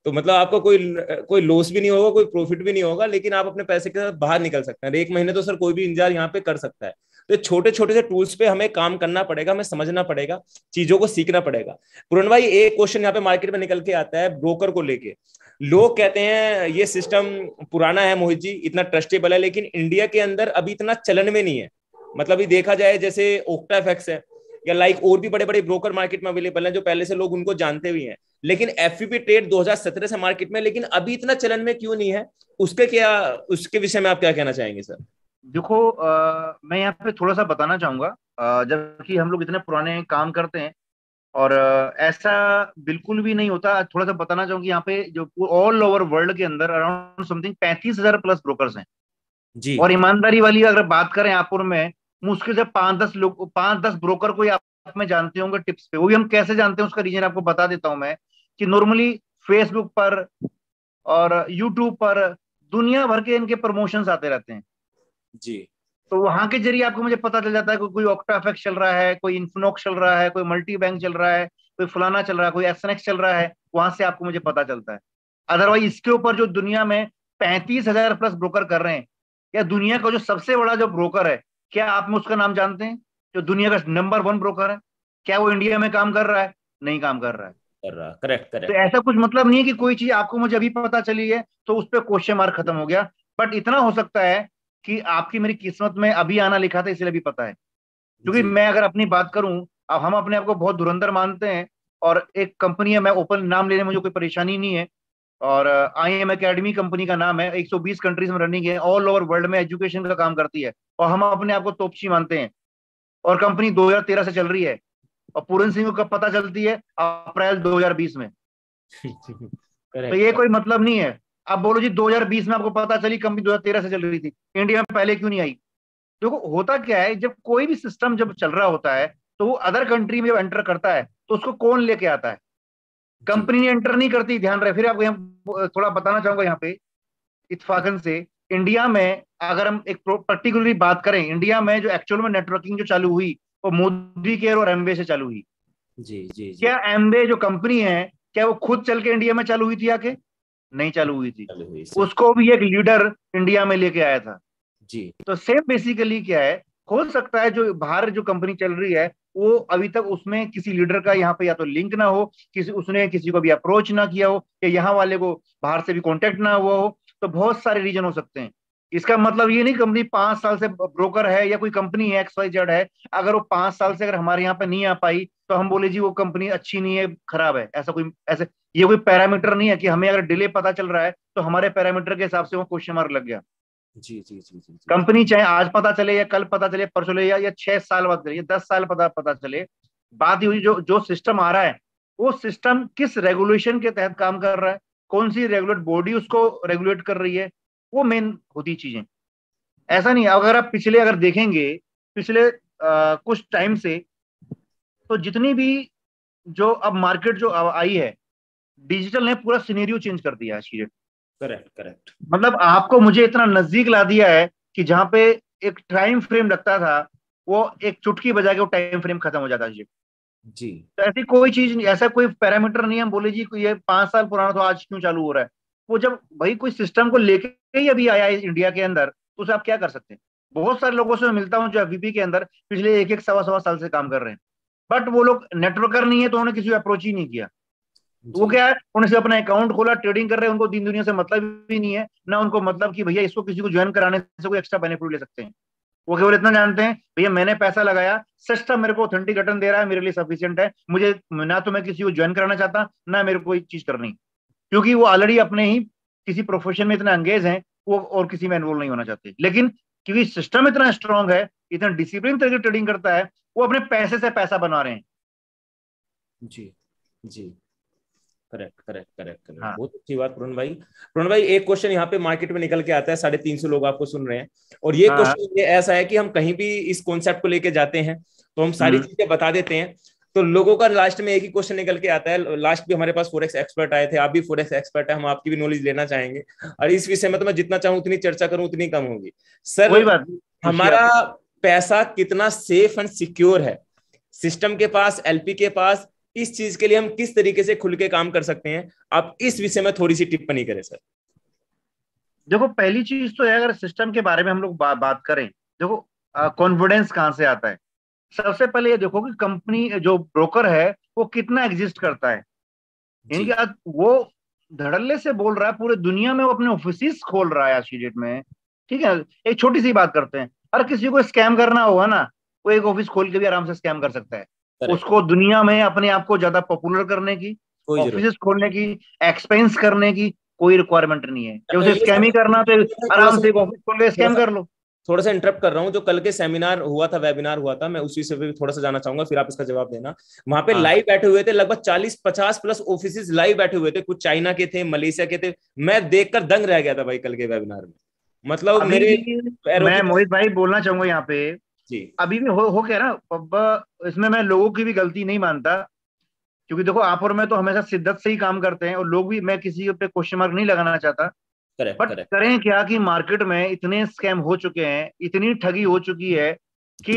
तो मतलब आपको कोई लॉस भी नहीं होगा, कोई प्रॉफिट भी नहीं होगा, लेकिन आप अपने पैसे के साथ बाहर निकल सकते हैं। 1 महीने तो सर कोई भी इंतजार यहाँ पे कर सकता है। तो छोटे छोटे से टूल्स पे हमें काम करना पड़ेगा, हमें समझना पड़ेगा, चीजों को सीखना पड़ेगा। पूरन भाई, एक क्वेश्चन यहाँ पे मार्केट में निकल के आता है ब्रोकर को लेके। लोग कहते हैं ये सिस्टम पुराना है मोहित जी, इतना ट्रस्टेबल है, लेकिन इंडिया के अंदर अभी इतना चलन में नहीं है। मतलब अभी देखा जाए जैसे ओक्टा एफएक्स है या लाइक और भी बड़े बड़े ब्रोकर मार्केट में अवेलेबल हैं जो पहले से लोग उनको जानते भी हैं, लेकिन एफपीपी ट्रेड 2017 से मार्केट में, लेकिन अभी इतना चलन में क्यों नहीं है? उसके विषय में आप क्या कहना चाहेंगे सर? देखो, मैं यहाँ पे थोड़ा सा बताना चाहूंगा। जबकि हम लोग इतने पुराने काम करते हैं और ऐसा बिल्कुल भी नहीं होता। थोड़ा सा बताना चाहूंगा, यहाँ पे जो ऑल ओवर वर्ल्ड के अंदर अराउंड समथिंग 35,000 प्लस ब्रोकर्स हैं जी। और ईमानदारी वाली अगर बात करें आपपुर में, मुश्किल से 5-10 ब्रोकर को आप में जानते होंगे टिप्स पे। वो भी हम कैसे जानते हैं उसका रीजन आपको बता देता हूं मैं, कि नॉर्मली फेसबुक पर और यूट्यूब पर दुनिया भर के इनके प्रमोशंस आते रहते हैं जी। तो वहां के जरिए आपको मुझे पता चल जाता है कोई ऑक्टा एफएक्स चल रहा है, कोई इन्फिनॉक्स चल रहा है, कोई मल्टी बैंक चल रहा है, कोई फलाना चल रहा है, कोई एसएनएक्स चल रहा है। वहां से आपको मुझे पता चलता है। अदरवाइज इसके ऊपर जो दुनिया में 35,000 प्लस ब्रोकर कर रहे हैं, या दुनिया का जो सबसे बड़ा जो ब्रोकर है, क्या आप में उसका नाम जानते हैं? जो दुनिया का नंबर 1 ब्रोकर है, क्या वो इंडिया में काम कर रहा है? नहीं काम कर रहा है। करेक्ट तो करेक्ट। ऐसा कुछ मतलब नहीं है कि कोई चीज आपको मुझे अभी पता चली है तो उस पर क्वेश्चन मार्क खत्म हो गया। बट इतना हो सकता है कि आपकी मेरी किस्मत में अभी आना लिखा था, इसलिए अभी पता है। क्योंकि मैं अगर अपनी बात करूं, अब हम अपने आप को बहुत धुरंधर मानते हैं और एक कंपनी है, मैं ओपन नाम लेने में मुझे कोई परेशानी नहीं है, और IIM एकेडमी कंपनी का नाम है, 120 कंट्रीज में रनिंग है, ऑल ओवर वर्ल्ड में एजुकेशन का काम करती है, और हम अपने आप को तोपची मानते हैं। और कंपनी 2013 से चल रही है, और पूरन सिंह को कब पता चलती है? अप्रैल 2020 में। तो ये कोई मतलब नहीं है। अब बोलो जी 2020 में आपको पता चली, कंपनी 2013 से चल रही थी, इंडिया में पहले क्यों नहीं आई? देखो होता क्या है, जब कोई भी सिस्टम जब चल रहा होता है तो वो अदर कंट्री में जब एंटर करता है तो उसको कौन लेके आता है? कंपनी एंटर नहीं करती, ध्यान रहे। फिर आपको यहाँ थोड़ा बताना चाहूंगा, यहाँ पे इत्फाकन से इंडिया में अगर हम एक पर्टिकुलरली बात करें, इंडिया में जो एक्चुअल में नेटवर्किंग जो चालू हुई वो मोदी केयर और एमवे से चालू हुई। जी जी जी। क्या एमवे जो कंपनी है, क्या वो खुद चल के इंडिया में चालू हुई थी? आके नहीं चालू हुई थी, उसको भी एक लीडर इंडिया में लेके आया था जी। तो सेम बेसिकली क्या है, हो सकता है जो बाहर जो कंपनी चल रही है वो अभी तक उसमें किसी लीडर का यहाँ पे या तो लिंक ना हो, उसने किसी को भी अप्रोच ना किया हो, या यहाँ वाले को बाहर से भी कांटेक्ट ना हुआ हो। तो बहुत सारे रीजन हो सकते हैं। इसका मतलब ये नहीं कंपनी 5 साल से ब्रोकर है या कोई कंपनी है XYZ है, अगर वो 5 साल से अगर हमारे यहाँ पे नहीं आ पाई तो हम बोले जी वो कंपनी अच्छी नहीं है, खराब है। ऐसे ये कोई पैरामीटर नहीं है कि हमें अगर डिले पता चल रहा है तो हमारे पैरामीटर के हिसाब से वो क्वेश्चन मार्क लग गया। जी जी जी जी। कंपनी चाहे आज पता चले या कल पता चले, परसों चले, या 6 साल बाद चले, या 10 साल पता चले, बात हुई जो जो सिस्टम आ रहा है वो सिस्टम किस रेगुलेशन के तहत काम कर रहा है, कौन सी रेगुलेट बॉडी उसको रेगुलेट कर रही है, वो मेन होती चीजें। ऐसा नहीं, अगर आप पिछले अगर देखेंगे पिछले कुछ टाइम से, तो जितनी भी जो अब मार्केट जो आई है, डिजिटल ने पूरा सिनेरियो चेंज कर दिया है आज की डेट। Correct correct. मतलब आपको मुझे इतना नजदीक ला दिया है कि जहां पे एक टाइम फ्रेम लगता था, वो एक चुटकी बजा के वो टाइम फ्रेम खत्म हो जाता है जी। तो ऐसी कोई चीज नहीं, ऐसा कोई पैरामीटर नहीं हम बोले जी ये 5 साल पुराना तो आज क्यों चालू हो रहा है। वो जब भाई कोई सिस्टम को लेके ही अभी आया है इंडिया के अंदर, तो उसे आप क्या कर सकते हैं? बहुत सारे लोगों से मैं मिलता हूँ जो एफबीपी के अंदर पिछले 1-1 सवा साल से काम कर रहे हैं, बट वो लोग नेटवर्कर नहीं है तो उन्होंने किसी को अप्रोच ही नहीं किया। वो क्या है, उन्होंने से अपना अकाउंट खोला, ट्रेडिंग कर रहे हैं, उनको दिन दुनिया से मतलब ही नहीं है ना, उनको मतलब कि भैया इसको किसी को ज्वाइन कराने से कोई एक्स्ट्रा बेनिफिट ले सकते हैं। वो केवल इतना जानते हैं भैया मैंने पैसा लगाया, सिस्टम मेरे को ऑथेंटिकेशन दे रहा है, मेरे लिए सफिशिएंट है, मुझे ना तो मैं किसी को ज्वाइन कराना चाहता ना मेरे को कोई चीज करनी, क्योंकि वो ऑलरेडी अपने ही किसी प्रोफेशन में इतना एंगेज हैं, वो और किसी में एनरोल नहीं होना चाहते। लेकिन क्योंकि सिस्टम इतना स्ट्रांग है, इतना डिसिप्लिन तरीके ट्रेडिंग करता है, वो अपने पैसे से पैसा बना रहे हैं। जी जी। Correct correct correct correct. हाँ। बहुत अच्छी बात पूरन भाई। पूरन भाई, एक क्वेश्चन यहाँ पे मार्केट में निकल के आता है, 350 लोग आपको सुन रहे हैं, और ये क्वेश्चन ये ऐसा है कि हम कहीं भी इस कॉन्सेप्ट को लेके जाते हैं तो हम सारी चीजें बता देते हैं, तो लोगों का लास्ट में एक ही क्वेश्चन निकल के आता है। लास्ट भी हमारे पास फॉरेक्स एक्सपर्ट आए थे, आप भी फॉरेक्स एक्सपर्ट है, हम आपकी भी नॉलेज लेना चाहेंगे, और इस विषय में तो मैं जितना चाहूँ उतनी चर्चा करूँ उतनी कम होगी। सर, हमारा पैसा कितना सेफ एंड सिक्योर है? सिस्टम के पास, एलपी के पास, इस चीज के लिए हम किस तरीके से खुल के काम कर सकते हैं, आप इस विषय में थोड़ी सी टिप्पणी करें सर। देखो, पहली चीज तो है, अगर सिस्टम के बारे में हम लोग बात करें, देखो कॉन्फिडेंस कहाँ से आता है। सबसे पहले ये देखो कि कंपनी जो ब्रोकर है वो कितना एग्जिस्ट करता है। यानी कि जी आज वो धड़ल्ले से बोल रहा है, पूरे दुनिया में वो अपने ऑफिस खोल रहा है आज की डेट में। ठीक है, एक छोटी सी बात करते हैं, हर किसी को स्कैम करना होगा ना, वो एक ऑफिस खोल के भी आराम से स्कैम कर सकता है। करेक्ट, उसको दुनिया में अपने आप को ज्यादा पॉपुलर करने की, कोई जरूरत। ऑफिस खोलने की, एक्सपेंस करने की कोई रिक्वायरमेंट नहीं है। जब तो उसे ये स्कैम ही करना तो थोड़ा आराम सा से एक ऑफिस खोल के थोड़ा स्कैम सा कर लो। थोड़ा सा इंटरप्ट कर रहा हूँ, जो कल के सेमिनार हुआ था, वेबिनार हुआ था, मैं उस विषय पे भी थोड़ा सा जानना चाहूंगा, फिर आप इसका जवाब देना। वहां पे हाँ, लाइव बैठे हुए थे लगभग 40-50 प्लस ऑफिस लाइव बैठे हुए थे, कुछ चाइना के थे, मलेशिया के थे। मैं देखकर दंग रह गया था भाई कल के वेबिनार में, मतलब अभी मेरे भी पैरों की मैं मोहित भाई बोलना चाहूंगा यहाँ पे, जी अभी भी हो क्या ना, अब इसमें मैं लोगों की भी गलती नहीं मानता, क्योंकि देखो आप और मैं तो हमेशा शिद्दत से ही काम करते हैं, और लोग भी, मैं किसी पे क्वेश्चन मार्क नहीं लगाना चाहता। Correct but correct. करें क्या कि मार्केट में इतने स्कैम हो चुके हैं, इतनी ठगी हो चुकी है कि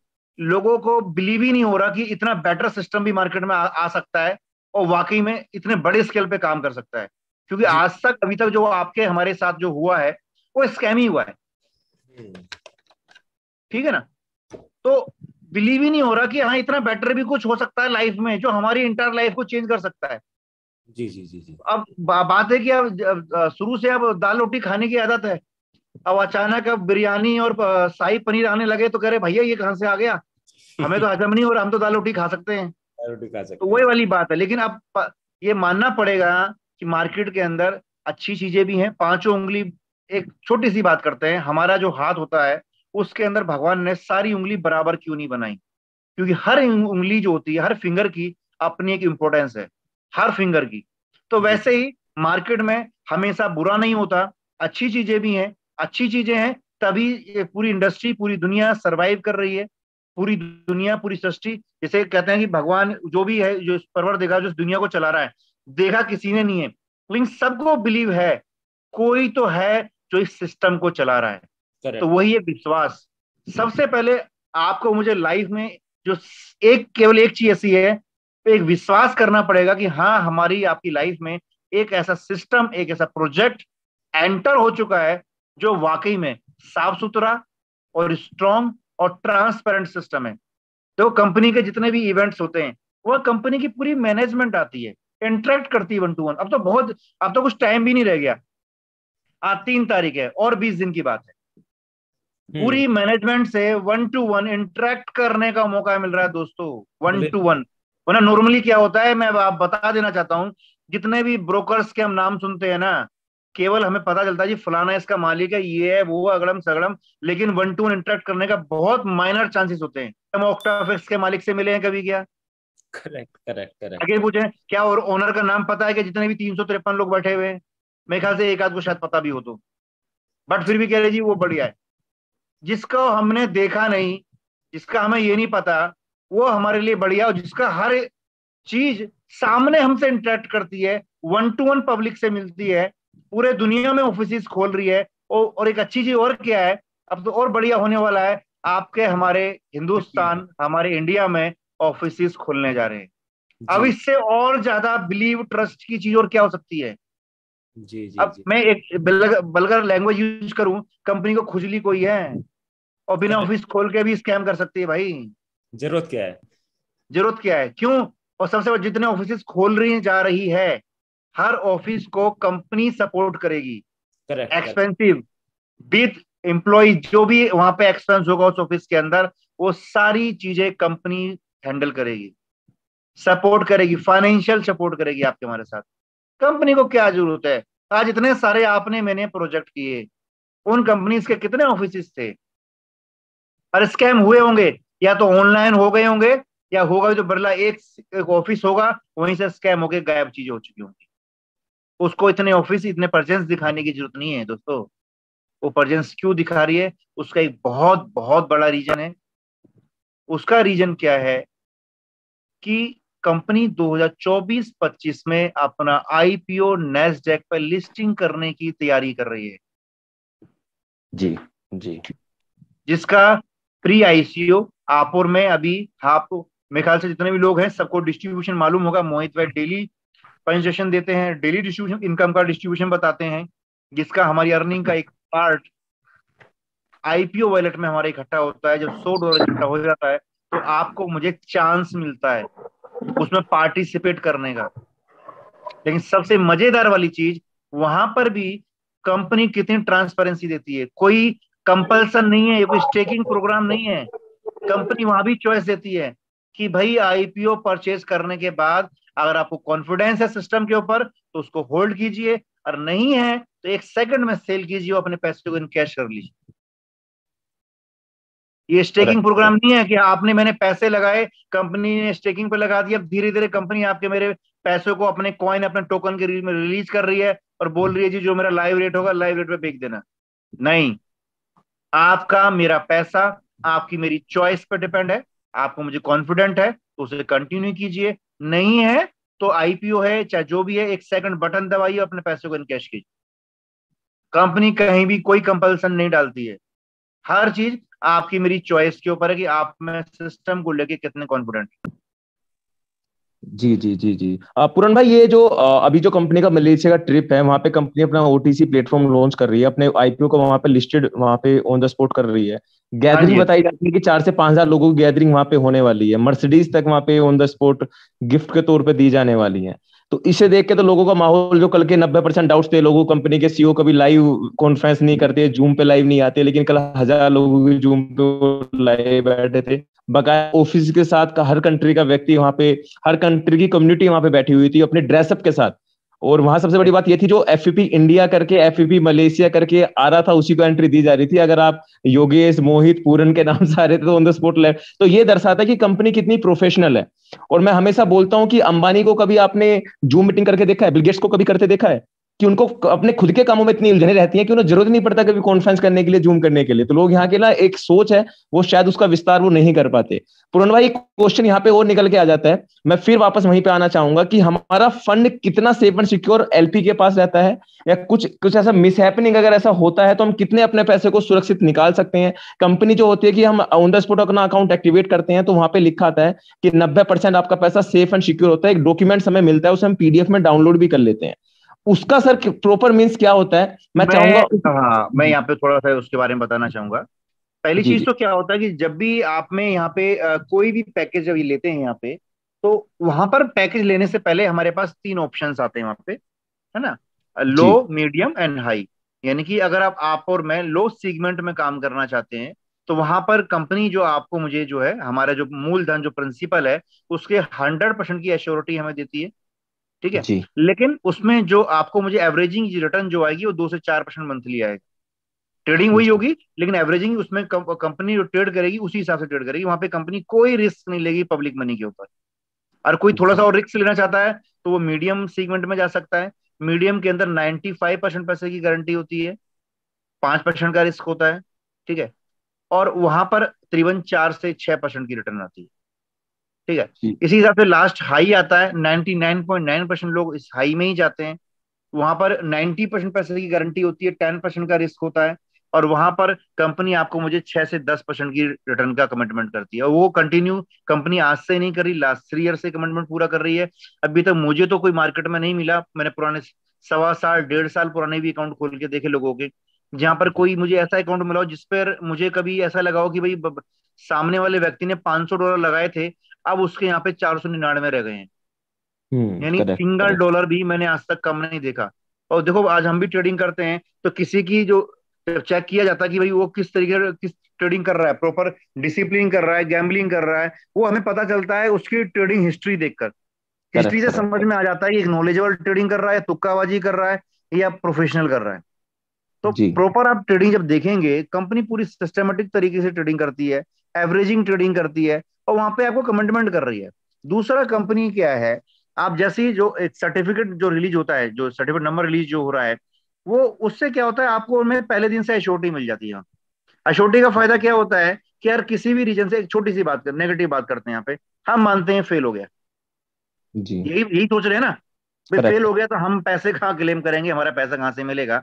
लोगों को बिलीव ही नहीं हो रहा कि इतना बेटर सिस्टम भी मार्केट में आ सकता है, और वाकई में इतने बड़े स्केल पे काम कर सकता है। क्योंकि जी आज तक अभी तक जो आपके हमारे साथ जो हुआ है वो स्कैम ही हुआ है। हम्म, ठीक है ना। तो बिलीव ही नहीं हो रहा कि हाँ इतना बेटर भी कुछ हो सकता है लाइफ में, जो हमारी इंटर लाइफ को चेंज कर सकता है। जी जी जी जी। अब बात है कि अब शुरू से अब दाल रोटी खाने की आदत है, अब अचानक अब बिरयानी और शाही पनीर आने लगे तो कह रहे भैया ये कहाँ से आ गया, हमें तो हजम नहीं हो रहा, हम तो दाल रोटी खा सकते हैं। रोटी खा तो सकते वही हैं। वाली बात है। लेकिन अब ये मानना पड़ेगा कि मार्केट के अंदर अच्छी चीजें भी हैं। पांचों उंगली, एक छोटी सी बात करते हैं, हमारा जो हाथ होता है उसके अंदर भगवान ने सारी उंगली बराबर क्यों नहीं बनाई? क्योंकि हर उंगली जो होती है, हर फिंगर की अपनी एक इंपॉर्टेंस है, हर फिंगर की। तो जी वैसे ही मार्केट में हमेशा बुरा नहीं होता, अच्छी चीजें भी हैं। अच्छी चीजें हैं तभी ये पूरी इंडस्ट्री, पूरी दुनिया सरवाइव कर रही है। पूरी दुनिया, पूरी सृष्टि, जैसे कहते हैं कि भगवान जो भी है, जो परवरदिगार जो इस दुनिया को चला रहा है, देखा किसी ने नहीं है, लेकिन सबको बिलीव है कोई तो है जो इस सिस्टम को चला रहा है। तो करेक्ट। वही है विश्वास। सबसे पहले आपको मुझे लाइफ में जो एक, केवल एक चीज ऐसी है, एक विश्वास करना पड़ेगा कि हाँ हमारी आपकी लाइफ में एक ऐसा सिस्टम, एक ऐसा प्रोजेक्ट एंटर हो चुका है जो वाकई में साफ सुथरा और स्ट्रॉन्ग और ट्रांसपेरेंट सिस्टम है। तो कंपनी के जितने भी इवेंट्स होते हैं, वह कंपनी की पूरी मैनेजमेंट आती है, इंटरेक्ट करती है वन टू वन। अब तो कुछ टाइम भी नहीं रह गया। आज 3 तारीख है और 20 दिन की बात है। हम्म। पूरी मैनेजमेंट से वन टू वन इंटरेक्ट करने का मौका मिल रहा है दोस्तों, वन टू वन। वरना नॉर्मली क्या होता है, मैं आप बता देना चाहता हूं, जितने भी ब्रोकर्स के हम नाम सुनते हैं ना, केवल हमें पता चलता है जी फलाना इसका मालिक है, ये है वो है, अगड़म सगड़म। लेकिन वन टू वन इंटरेक्ट करने का बहुत माइनर चांसेस होते हैं। हम ऑक्टाफिक्स के मालिक से मिले हैं कभी क्या? Correct correct correct. आगे पूछे क्या और ओनर का नाम पता है कि जितने भी 353 लोग बैठे हुए हैं? मेरे ख्याल से एक आध को शायद पता भी हो तो, बट फिर भी कह रहे जी वो बढ़िया है। जिसको हमने देखा नहीं, जिसका हमें ये नहीं पता, वो हमारे लिए बढ़िया, और जिसका हर चीज सामने हमसे इंटरेक्ट करती है, वन टू वन पब्लिक से मिलती है, पूरे दुनिया में ऑफिस खोल रही है। और एक अच्छी चीज और क्या है, अब तो और बढ़िया होने वाला है, आपके हमारे हिंदुस्तान, हमारे इंडिया में ऑफिस खोलने जा रहे हैं। अब जी इससे और ज्यादा बिलीव, ट्रस्ट की चीज और क्या हो सकती है? जी जी अब जी। मैं एक बल्गर लैंग्वेज यूज करूं, कंपनी को खुजली कोई है और बिना करेक्ट। ऑफिस खोल के भी स्कैम कर सकती है भाई? जरूरत क्या है। जरूरत क्या है, क्यों? और सबसे बड़ा, जितने ऑफिस खोल रही जा रही है, हर ऑफिस को कंपनी सपोर्ट करेगी। Correct correct. Expensive with employ, जो भी वहां पे एक्सपेंस होगा उस ऑफिस के अंदर, वो सारी चीजें कंपनी हैंडल करेगी, सपोर्ट करेगी, फाइनेंशियल सपोर्ट करेगी आपके हमारे साथ। कंपनी को क्या जरूरत है? आज इतने सारे आपने मैंने प्रोजेक्ट किए, उन कंपनीज के कितने ऑफिस थे? और स्कैम हुए होंगे, या तो ऑनलाइन हो गए होंगे, या होगा भी तो बिरला एक ऑफिस होगा, वहीं से स्कैम होके गायब चीजें हो चुकी होंगी। उसको इतने ऑफिस, इतने प्रेजेंस दिखाने की जरूरत नहीं है दोस्तों। वो प्रेजेंस क्यों दिखा रही है, उसका एक बहुत बहुत बड़ा रीजन है। उसका रीजन क्या है कि कंपनी 2024-25 में अपना आईपीओ नेस्डैक पर लिस्टिंग करने की तैयारी कर रही है, जी जी। जिसका प्री आईसीओ आप और मैं अभी, आप मेरे ख्याल से जितने भी लोग हैं सबको डिस्ट्रीब्यूशन मालूम होगा। मोहित भाई डेली प्रेजेंटेशन देते हैं, डेली डिस्ट्रीब्यूशन, इनकम का डिस्ट्रीब्यूशन बताते हैं, जिसका हमारी अर्निंग का एक पार्ट आईपीओ वॉलेट में हमारा इकट्ठा होता है। जब $100 इकट्ठा हो जाता है तो आपको मुझे चांस मिलता है उसमें पार्टिसिपेट करने का। लेकिन सबसे मजेदार वाली चीज, वहां पर भी कंपनी कितनी ट्रांसपेरेंसी देती है। कोई कंपल्सन नहीं है, कोई स्टेकिंग प्रोग्राम नहीं है। कंपनी वहां भी चॉइस देती है कि भाई आईपीओ परचेज करने के बाद अगर आपको कॉन्फिडेंस है सिस्टम के ऊपर तो उसको होल्ड कीजिए, और नहीं है तो 1 सेकंड में सेल कीजिए, अपने पैसे को इनकैश कर लीजिए। ये स्टेकिंग करेक्ट प्रोग्राम करेक्ट। नहीं है कि आपने मैंने पैसे लगाए, कंपनी ने स्टेकिंग पे लगा दिया, धीरे धीरे कंपनी आपके मेरे पैसों को अपने कॉइन अपने टोकन के में रिलीज कर रही है और बोल रही है जी जो मेरा लाइव रेट होगा लाइव रेट पे बेच देना। नहीं, आपका मेरा पैसा आपकी मेरी चॉइस पे डिपेंड है। आपको मुझे कॉन्फिडेंट है तो उसे कंटिन्यू कीजिए, नहीं है तो आईपीओ है चाहे जो भी है 1 सेकंड बटन दबाइए, अपने पैसे को इनकैश कीजिए। कंपनी कहीं भी कोई कंपल्सन नहीं डालती है। हर चीज आपकी मेरी चॉइस के ऊपर है कि आप में सिस्टम को लेके कितने कॉन्फिडेंट। जी जी जी जी। पूरन भाई, ये जो अभी जो कंपनी का मलेशिया का ट्रिप है, वहां पे कंपनी अपना ओटीसी प्लेटफॉर्म लॉन्च कर रही है, अपने आईपीओ को वहां पे लिस्टेड, वहां पे ऑन द स्पॉट कर रही है। हाँ गैदरिंग जी। बताई जाती है कि 4 से 5 हजार लोगों की गैदरिंग वहां पे होने वाली है। मर्सिडीज तक वहां पे ऑन द स्पॉट गिफ्ट के तौर पे दी जाने वाली है। तो इसे देख के तो लोगों का माहौल, जो कल के 90% डाउट्स थे लोगों, कंपनी के सीईओ कभी लाइव कॉन्फ्रेंस नहीं करते, जूम पे लाइव नहीं आते, लेकिन कल 1,000 लोगों की जूम पे लाइव बैठे थे। बकाया ऑफिस के साथ का हर कंट्री का व्यक्ति वहां पे, हर कंट्री की कम्युनिटी वहां पे बैठी हुई थी अपने ड्रेसअप के साथ। और वहां सबसे बड़ी बात ये थी, जो एफपीपी इंडिया करके एफपीपी मलेशिया करके आ रहा था, उसी को एंट्री दी जा रही थी। अगर आप योगेश, मोहित, पूरन के नाम से आ रहे थे तो ऑन द स्पॉट ले, तो ये दर्शाता है कि कंपनी कितनी प्रोफेशनल है। और मैं हमेशा बोलता हूं कि अंबानी को कभी आपने जूम मीटिंग करके देखा है? बिल गेट्स को कभी करते देखा है? कि उनको अपने खुद के कामों में इतनी उलझने रहती हैं कि उन्हें जरूरत नहीं पड़ता कभी कॉन्फ्रेंस करने के लिए, जूम करने के लिए। तो लोग यहाँ के ना एक सोच है, वो शायद उसका विस्तार वो नहीं कर पाते। पूरन भाई, क्वेश्चन यहाँ पे और निकल के आ जाता है, मैं फिर वापस वहीं पे आना चाहूंगा कि हमारा फंड कितना सेफ एंड सिक्योर एलपी के पास रहता है, या कुछ कुछ ऐसा मिस हैपनिंग अगर ऐसा होता है तो हम कितने अपने पैसे को सुरक्षित निकाल सकते हैं? कंपनी जो होती है कि हम ऑन द स्पॉट अपना अकाउंट एक्टिवेट करते हैं तो वहां पे लिखा आता है कि 90% आपका पैसा सेफ एंड सिक्योर होता है। एक डॉक्यूमेंट हमें मिलता है, उसे हम पीडीएफ में डाउनलोड भी कर लेते हैं। उसका सर प्रॉपर मीन्स क्या होता है, मैं मैं चाहूंगा हाँ, मैं जी यहाँ पे थोड़ा सा उसके बारे में बताना चाहूंगा। पहली जी चीज जी तो क्या होता है कि जब भी आप में यहाँ पे कोई भी पैकेज जब ये लेते हैं यहाँ पे, तो वहां पर पैकेज लेने से पहले हमारे पास 3 ऑप्शंस आते हैं वहां पे, है ना? लो, जी मीडियम एंड हाई। यानी कि अगर आप और मैं लो सेगमेंट में काम करना चाहते हैं तो वहां पर कंपनी जो आपको मुझे जो है हमारा जो मूलधन जो प्रिंसिपल है उसके 100% की एश्योरिटी हमें देती है। ठीक है। जी लेकिन उसमें जो आपको मुझे एवरेजिंग रिटर्न जो आएगी वो 2 से 4% मंथली आएगी। ट्रेडिंग वही जी होगी लेकिन एवरेजिंग उसमें कंपनी जो ट्रेड करेगी उसी हिसाब से ट्रेड करेगी। वहां पे कंपनी कोई रिस्क नहीं लेगी पब्लिक मनी के ऊपर। और कोई थोड़ा सा जी और रिस्क लेना चाहता है तो वो मीडियम सेगमेंट में जा सकता है। मीडियम के अंदर 95% पैसे की गारंटी होती है, 5% का रिस्क होता है। ठीक है। और वहां पर तकरीबन 4 से 6% की रिटर्न आती है। ठीक है। जी इसी हिसाब से लास्ट हाई आता है, 99.9% लोग इस हाई में ही जाते हैं। वहां पर 90% पैसे की गारंटी होती है, 10% का रिस्क होता है। और वहां पर कंपनी आपको मुझे 6 से 10% की रिटर्न का कमिटमेंट करती है, और वो कंटिन्यू कंपनी आज से नहीं कर रही, लास्ट 3 ईयर से कमिटमेंट पूरा कर रही है। अभी तक मुझे तो कोई मार्केट में नहीं मिला, मैंने पुराने 1.25 साल 1.5 साल पुराने भी अकाउंट खोल के देखे लोगों के, जहां पर कोई मुझे ऐसा अकाउंट मिला हो जिस पर मुझे कभी ऐसा लगा हो कि भाई सामने वाले व्यक्ति ने $500 लगाए थे, अब उसके यहाँ पे 499 रह गए हैं। यानी करेक्ट सिंगल करेक्ट डॉलर भी मैंने आज तक कम नहीं देखा। और देखो आज हम भी ट्रेडिंग करते हैं तो किसी की जो चेक किया जाता है कि भाई वो किस तरीके किस ट्रेडिंग कर रहा है, प्रॉपर डिसिप्लिन कर रहा है, गैम्बलिंग कर रहा है, वो हमें पता चलता है उसकी ट्रेडिंग हिस्ट्री देखकर। हिस्ट्री करेक्ट से समझ करेक्ट में आ जाता है कि एक नॉलेजेबल ट्रेडिंग कर रहा है, तुक्काबाजी कर रहा है, या प्रोफेशनल कर रहा है। तो जी प्रॉपर आप ट्रेडिंग जब देखेंगे, कंपनी पूरी सिस्टमेटिक तरीके से ट्रेडिंग करती है, एवरेजिंग ट्रेडिंग करती है, और वहां पे आपको कमिटमेंट कर रही है। दूसरा कंपनी क्या है, आप जैसे ही जो एक सर्टिफिकेट जो रिलीज होता है, जो सर्टिफिकेट नंबर रिलीज जो हो रहा है, वो उससे क्या होता है, आपको उनमें पहले दिन से एश्योरिटी मिल जाती है। एश्योरिटी का फायदा क्या होता है कि यार किसी भी रीजन से, एक छोटी सी बात कर, नेगेटिव बात करते हैं यहाँ पे, हम मानते हैं फेल हो गया, जी यही यही सोच रहे हैं ना, भाई फेल करेक्ट हो गया तो हम पैसे कहाँ क्लेम करेंगे, हमारा पैसा कहाँ से मिलेगा।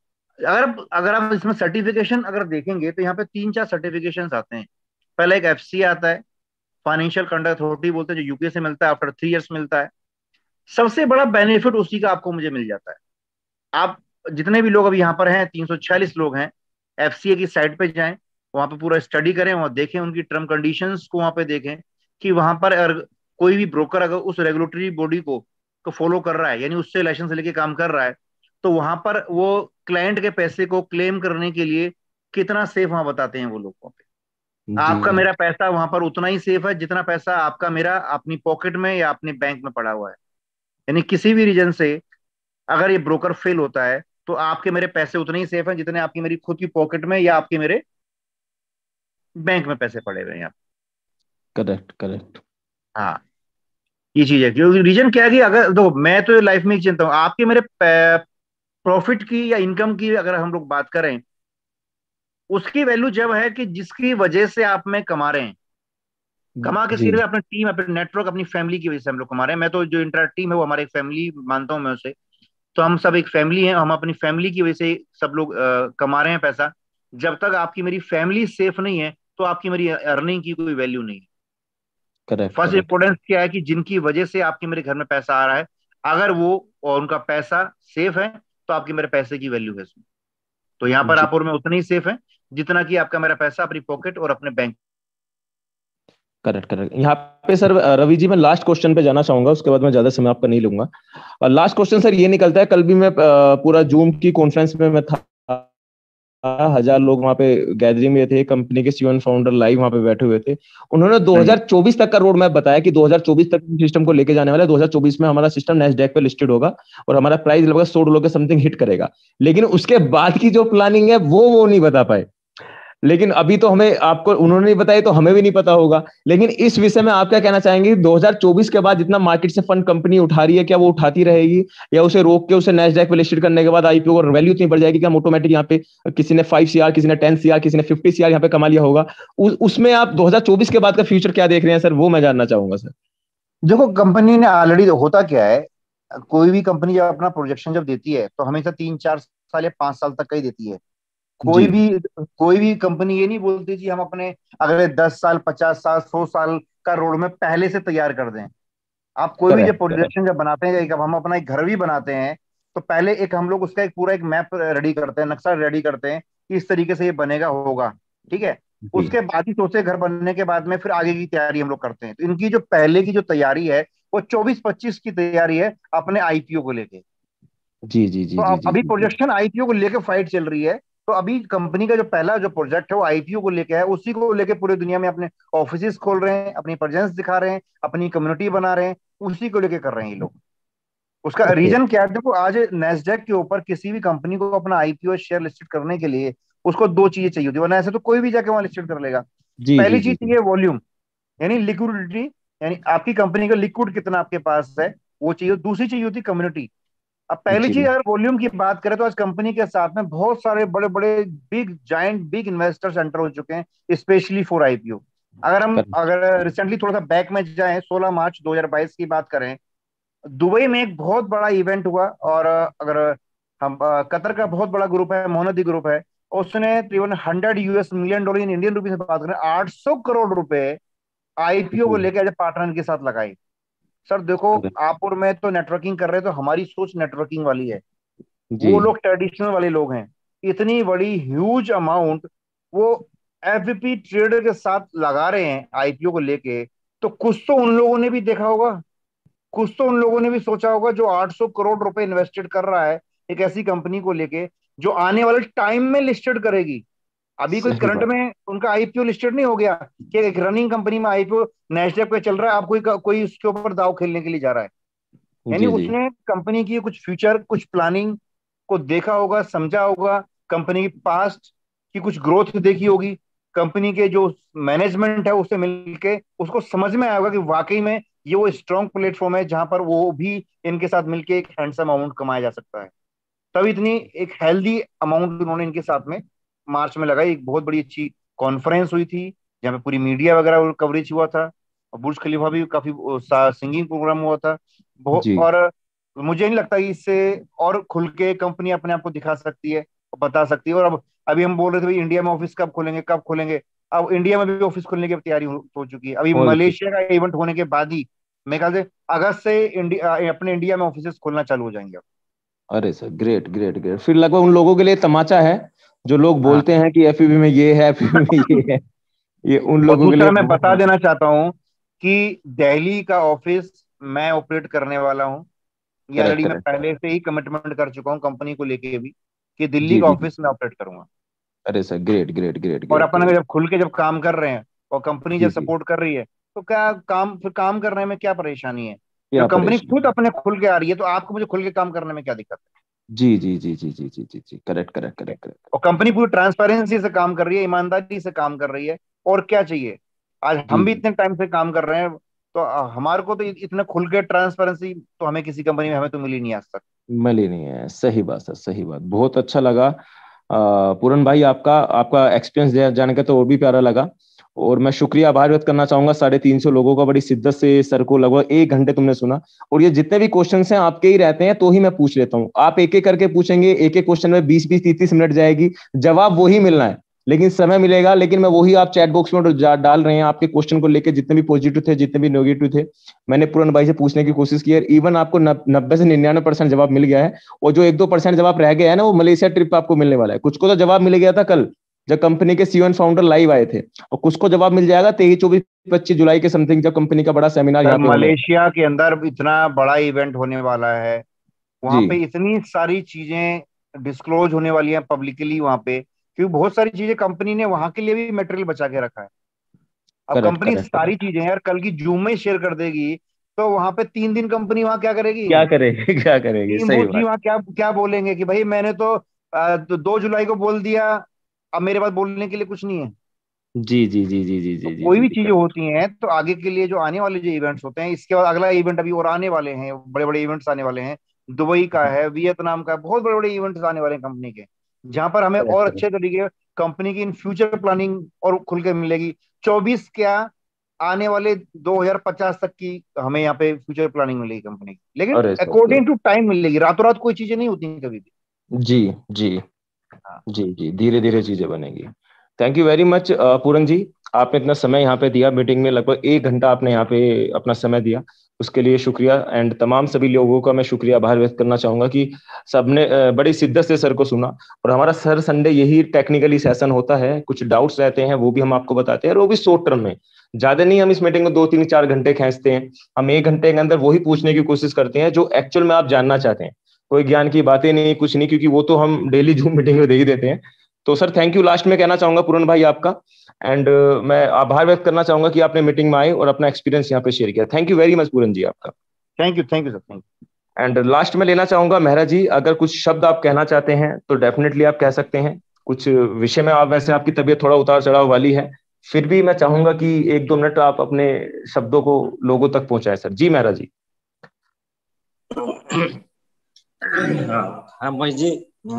अगर अगर आप इसमें सर्टिफिकेशन अगर देखेंगे तो यहाँ पे 3 4 सर्टिफिकेशन आते हैं। पहला एक एफसी आता है, फाइनेंशियल कंडक्ट अथॉरिटी बोलते हैं, जो यूके से मिलता है, आफ्टर 3 इयर्स मिलता है। सबसे बड़ा बेनिफिट उसी का आपको मुझे मिल जाता है। आप जितने भी लोग अभी यहाँ पर हैं, 346 लोग हैं, एफसीए की साइट पे जाएं, वहां पे पूरा स्टडी करें, वहां देखें, उनकी टर्म कंडीशंस को वहां पे देखें कि वहां पर अगर कोई भी ब्रोकर अगर उस रेगुलेटरी बॉडी को फॉलो कर रहा है, यानी उससे लाइसेंस लेके काम कर रहा है, तो वहां पर वो क्लाइंट के पैसे को क्लेम करने के लिए कितना सेफ वहां बताते हैं वो लोग वहां पे। आपका जी। मेरा पैसा वहां पर उतना ही सेफ है जितना पैसा आपका मेरा अपनी पॉकेट में या अपने बैंक में पड़ा हुआ है। यानी किसी भी रीजन से अगर ये ब्रोकर फेल होता है, तो आपके मेरे पैसे उतने ही सेफ हैं जितने आपकी मेरी खुद की पॉकेट में या आपके मेरे बैंक में पैसे पड़े हुए हैं यहाँ। Correct correct. हाँ, ये चीज है, क्योंकि रीजन क्या है कि अगर दो, मैं तो लाइफ में एक चिंता हूँ आपके मेरे प्रॉफिट की या इनकम की अगर हम लोग बात करें, उसकी वैल्यू जब है कि जिसकी वजह से आप में कमा रहे हैं। कमा के जी सिर्फ अपने टीम, अपने नेटवर्क, अपनी फैमिली की वजह से हम लोग कमा रहे हैं। मैं तो जो इंटर टीम है वो हमारी फैमिली मानता हूँ मैं उसे। तो हम सब एक फैमिली है, हम अपनी फैमिली की वजह से सब लोग कमा रहे हैं पैसा। जब तक आपकी मेरी फैमिली सेफ नहीं है, तो आपकी मेरी अर्निंग की कोई वैल्यू नहीं है। Correct first correct. इंपॉर्टेंस क्या है कि जिनकी वजह से आपके मेरे घर में पैसा आ रहा है, अगर वो और उनका पैसा सेफ है, तो आपके मेरे पैसे की वैल्यू है इसमें। तो यहाँ पर जी आप और मैं उतने ही सेफ है जितना कि आपका मेरा पैसा अपनी पॉकेट और अपने बैंक। Correct correct. यहाँ पे सर रवि जी मैं लास्ट क्वेश्चन पे जाना चाहूंगा, उसके बाद मैं ज्यादा समय आपका नहीं लूंगा। लास्ट क्वेश्चन सर ये निकलता है, कल भी मैं पूरा जूम की कॉन्फ्रेंस में मैं था, 1,000 लोग वहां पे गैदरिंग में थे, कंपनी के सीईओ फाउंडर लाइव वहां पे बैठे हुए थे। उन्होंने हाँ जी। 2024 तक का रोड मैप बताया कि 2024 तक सिस्टम को लेके जाने वाला है, 2024 में हमारा सिस्टम नेस्डैक पे लिस्टेड होगा और हमारा प्राइस लगभग $100 के समथिंग हिट करेगा। लेकिन उसके बाद की जो प्लानिंग है वो नहीं बता पाए। लेकिन अभी तो हमें, आपको उन्होंने नहीं बताया तो हमें भी नहीं पता होगा। लेकिन इस विषय में आप क्या कहना चाहेंगे, 2024 के बाद जितना मार्केट से फंड कंपनी उठा रही है, क्या वो उठाती रहेगी या उसे रोक के उसे नैस्डैक पे लिस्टेड करने के बाद आईपीओ और वैल्यू इतनी बढ़ जाएगी कि हम ऑटोमेटिक यहाँ पे किसी ने 5 CR, किसी ने 10 CR, किसी ने 50 CR यहाँ पे कमा लिया होगा। उसमें आप 2024 के बाद का फ्यूचर क्या देख रहे हैं सर, वो मैं जानना चाहूंगा सर। देखो, कंपनी ने ऑलरेडी, होता क्या है, कोई भी कंपनी जब अपना प्रोजेक्शन जब देती है तो हमेशा 3-4 साल या 5 साल तक का ही देती है। जी। कोई भी कंपनी ये नहीं बोलती कि हम अपने अगले 10 साल, 50 साल, 100 साल का रोड मैप पहले से तैयार कर दें। आप कोई भी जब करेक्ट करेक्ट। प्रोजेक्शन जब बनाते हैं, एक अब हम अपना एक घर भी बनाते हैं, तो पहले एक हम लोग उसका एक पूरा एक मैप रेडी करते हैं, नक्शा रेडी करते हैं कि इस तरीके से ये बनेगा होगा। ठीक है। जी उसके बाद ही सोचे, घर बनने के बाद में फिर आगे की तैयारी हम लोग करते हैं। तो इनकी जो पहले की जो तैयारी है, वो 24-25 की तैयारी है अपने आईपीओ को लेके। जी जी जी तो जी अब जी अभी जी। प्रोजेक्शन आईपीओ को लेके फाइट चल रही है। तो अभी कंपनी का जो पहला जो प्रोजेक्ट है वो आईपीओ को लेके है, उसी को लेके पूरे दुनिया में अपने ऑफिस खोल रहे हैं, अपनी प्रेजेंस दिखा रहे हैं, अपनी कम्युनिटी बना रहे हैं। उसी को लेके कर रहे हैं ये लोग। उसका ओके। रीजन क्या है, देखो आज नेस्डेक के ऊपर किसी भी कंपनी को अपना आईपीओ शेयर लिस्टेड करने के लिए उसको दो चीजें चाहिए होती है, वरना ऐसे तो कोई भी जाके वहां लिस्टेड कर लेगा। जी जी पहली जी चीज जी चाहिए वॉल्यूम, यानी लिक्विडिटी, यानी आपकी कंपनी का लिक्विड कितना आपके पास है, वो चाहिए। दूसरी चाहिए होती कम्युनिटी। अब पहली जी। चीज अगर वॉल्यूम की बात करें, तो आज कंपनी के साथ में बहुत सारे बड़े बड़े big giant big investors enter हो चुके हैं, स्पेशली फॉर आईपीओ। करेक्ट। अगर रिसेंटली थोड़ा सा बैक में जाएं, 16 मार्च 2022 की बात करें, दुबई में एक बहुत बड़ा इवेंट हुआ। और अगर हम कतर का बहुत बड़ा ग्रुप है, मोहनदी ग्रुप है, उसने तकरीबन $100 मिलियन इन इंडियन रुपीज में बात करें, 800 करोड़ रुपए आईपीओ को जी। लेकर एज ए पार्टनर के साथ लगाए। सर देखो, करेक्ट। आप और मैं तो नेटवर्किंग कर रहे हैं, तो हमारी सोच नेटवर्किंग वाली है। जी। वो लोग ट्रेडिशनल वाले लोग हैं। इतनी बड़ी ह्यूज अमाउंट वो एफपी ट्रेडर के साथ लगा रहे हैं आईपीओ को लेके। तो कुछ तो उन लोगों ने भी देखा होगा, कुछ तो उन लोगों ने भी सोचा होगा, जो 800 करोड़ रुपए इन्वेस्टेड कर रहा है एक ऐसी कंपनी को लेके जो आने वाले टाइम में लिस्टेड करेगी। अभी कोई सही करंट बात। में उनका आईपीओ लिस्टेड नहीं हो गया कि एक रनिंग कंपनी में आईपीओ नेस्डैक पे चल रहा है, आप कोई उसके ऊपर दाव खेलने के लिए जा रहा है। यानी जी जी। उसने कंपनी की कुछ फ्यूचर, कुछ प्लानिंग को देखा होगा, समझा होगा, कंपनी की पास्ट की कुछ ग्रोथ देखी होगी, कंपनी के जो मैनेजमेंट है उससे मिलके उसको समझ में आया होगा कि वाकई में ये वो स्ट्रॉन्ग प्लेटफॉर्म है जहां पर वो भी इनके साथ मिलके एक हैंडसम अमाउंट कमाया जा सकता है। तब इतनी एक हेल्दी अमाउंट उन्होंने इनके साथ में मार्च में लगाई। एक बहुत बड़ी अच्छी कॉन्फ्रेंस हुई थी जहाँ पे पूरी मीडिया वगैरह कवरेज हुआ था, और बुर्ज खलीफा भी काफी सिंगिंग प्रोग्राम हुआ था। जी। और मुझे नहीं लगता कि इससे और खुल के कंपनी अपने आप को दिखा सकती है और बता सकती है। और अब अभी हम बोल रहे थे भाई इंडिया में ऑफिस कब खोलेंगे, कब खोलेंगे। अब इंडिया में भी ऑफिस खोलने की तैयारी हो चुकी है। अभी हो चुकी। मलेशिया का इवेंट होने के बाद ही मेरे ख्याल से अगस्त से इंडिया, अपने इंडिया में ऑफिस खोलना चालू हो जाएंगे। अरे सर, ग्रेट ग्रेट ग्रेट। फिर लगभग उन लोगों के लिए तमाचा है जो लोग हाँ। बोलते हैं कि एफईबी में ये है, एफईबी में ये है, ये उन और लोगों के लिए दूसरा मैं बहुत बता मजा। देना चाहता हूँ कि दिल्ली का ऑफिस मैं ऑपरेट करने वाला हूँ। ये करेक्ट ऑलरेडी मैं करेक्ट। पहले से ही कमिटमेंट कर चुका हूँ कंपनी को लेके भी, कि दिल्ली जी का जी जी। ऑफिस मैं ऑपरेट करूंगा। अरे सर, ग्रेट ग्रेट ग्रेट और ग्रेट अपन अगर ग्रेट। जब खुल के जब काम कर रहे हैं और कंपनी जी जब जी। सपोर्ट कर रही है, तो क्या काम, फिर काम करने में क्या परेशानी है? क्या जब कंपनी खुद परेशानी। अपने खुल के आ रही है तो आपको मुझे खुल के काम करने में क्या दिक्कत है? जी जी जी जी जी जी जी जी, करेक्ट करेक्ट ठीक है। Correct correct. और कंपनी पूरी ट्रांसपेरेंसी से काम कर रही है, ईमानदारी से काम कर रही है। और क्या चाहिए? आज जी हम भी जी। इतने टाइम से काम कर रहे हैं, तो हमारे को तो इतने खुल के ट्रांसपेरेंसी तो हमें किसी कंपनी में हमें तो मिली नहीं आज तक। मिली नहीं है, सही बात सर, सही बात। बहुत अच्छा लगा पूरन भाई, आपका आपका एक्सपीरियंस जान के तो और भी प्यारा लगा। और मैं शुक्रिया आभार व्यक्त करना चाहूंगा 350 लोगों का, बड़ी शिद्दत से सर को लगभग 1 घंटे तुमने सुना। और ये जितने भी क्वेश्चन हैं आपके ही रहते हैं, तो ही मैं पूछ लेता हूँ। आप एक एक करके पूछेंगे, एक एक क्वेश्चन में 20 20 30 30 मिनट जाएगी, जवाब वही मिलना है, लेकिन समय मिलेगा। लेकिन मैं वही, आप चैट बॉक्स में डाल रहे हैं आपके क्वेश्चन को लेकर, जितने भी पॉजिटिव थे, जितने भी नेगेटिव थे, मैंने पूरन भाई से पूछने की कोशिश की है। इवन आपको 90 से 99% जवाब मिल गया है। और जो 1 2% जवाब रह गया है ना, वो मलेशिया ट्रिप पे आपको मिलने वाला है। कुछ को तो जवाब मिल गया था कल, जब कंपनी के सीईओ एंड फाउंडर लाइव आए थे। और कुछ को जवाब मिल जाएगा 23 24 25 जुलाई के समथिंग, जब कंपनी का बड़ा सेमिनार सर यहाँ पे होने वाला है। मलेशिया के अंदर इतना बड़ा इवेंट होने वाला है, वहां पे जी। इतनी सारी चीजें डिस्क्लोज होने वाली हैं पब्लिकली वहां पे, क्योंकि बहुत सारी चीजें कंपनी ने वहां के लिए भी मटेरियल बचा के रखा है। अब करेक्ट कंपनी करेक्ट सारी करेक्ट। चीजें यार कल की जूम में शेयर कर देगी, तो वहां पे 3 दिन कंपनी वहां क्या करेगी? क्या करेगी क्या करेगी, टीम सही बूट जी बात। वहां क्या क्या बोलेंगे कि भाई मैंने तो 2 जुलाई को बोल दिया, अब मेरे पास बोलने के लिए कुछ नहीं है। जी जी जी जी जी तो जी जी कोई जी भी जी, चीजें करेक्ट। होती हैं तो आगे के लिए जो आने वाले जो इवेंट्स होते हैं, इसके बाद अगला इवेंट अभी और आने वाले हैं, बड़े बड़े इवेंट्स आने वाले हैं। दुबई का है, वियतनाम का है, बहुत बड़े बड़े इवेंट्स आने वाले हैं कंपनी के, जहां पर हमें करेक्ट और करेक्ट। अच्छे तरीके कंपनी की इन फ्यूचर प्लानिंग और खुल के मिलेगी। 24 क्या, आने वाले 2050 तक की हमें यहाँ पे फ्यूचर प्लानिंग मिलेगी कंपनी की, लेकिन अरे सर। अकॉर्डिंग टू टाइम मिलेगी। रातों रात कोई चीजें नहीं होती कभी भी। जी जी हाँ। जी जी, धीरे धीरे चीजें बनेंगी। Thank you very much Puran ji, आपने इतना समय यहाँ पे दिया मीटिंग में, लगभग 1 घंटा आपने यहाँ पे अपना समय दिया, उसके लिए शुक्रिया। एंड तमाम सभी लोगों का मैं शुक्रिया आभार व्यक्त करना चाहूंगा कि सबने बड़ी शिद्दत से सर को सुना। और हमारा सर संडे यही टेक्निकली सेशन होता है, कुछ डाउट्स रहते हैं वो भी हम आपको बताते हैं, और वो भी शॉर्ट टर्म में। ज्यादा नहीं, हम इस मीटिंग में 2 3 4 घंटे खींचते हैं। हम 1 घंटे के अंदर वही पूछने की कोशिश करते हैं जो एक्चुअल में आप जानना चाहते हैं। कोई ज्ञान की बातें नहीं, कुछ नहीं, क्योंकि वो तो हम डेली जूम मीटिंग में दे ही देते हैं। तो सर थैंक यू लास्ट में कहना चाहूंगा पूरन भाई आपका। एंड मैं आभार व्यक्त करना चाहूंगा कि आपने मीटिंग में आए और अपना एक्सपीरियंस यहाँ पे शेयर किया। Thank you very much Puran ji आपका। Thank you sir, thank and last में लेना चाहूंगा मेहरा जी, अगर कुछ शब्द आप कहना चाहते हैं तो डेफिनेटली आप कह सकते हैं। कुछ विषय में आप, वैसे आपकी तबीयत थोड़ा उतार चढ़ाव वाली है, फिर भी मैं चाहूंगा कि 1 2 मिनट आप अपने शब्दों को लोगों तक पहुंचाए सर। जी मेहरा जी। हाँ हाँ मोहित जी,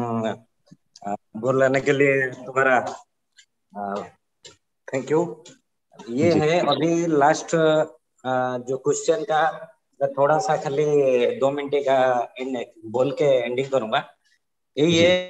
बोलने के लिए तुम्हारा थैंक यू। ये जी है अभी लास्ट जो क्वेश्चन का, मैं थोड़ा सा खाली 2 मिनट का बोल के एंडिंग करूंगा। ये जी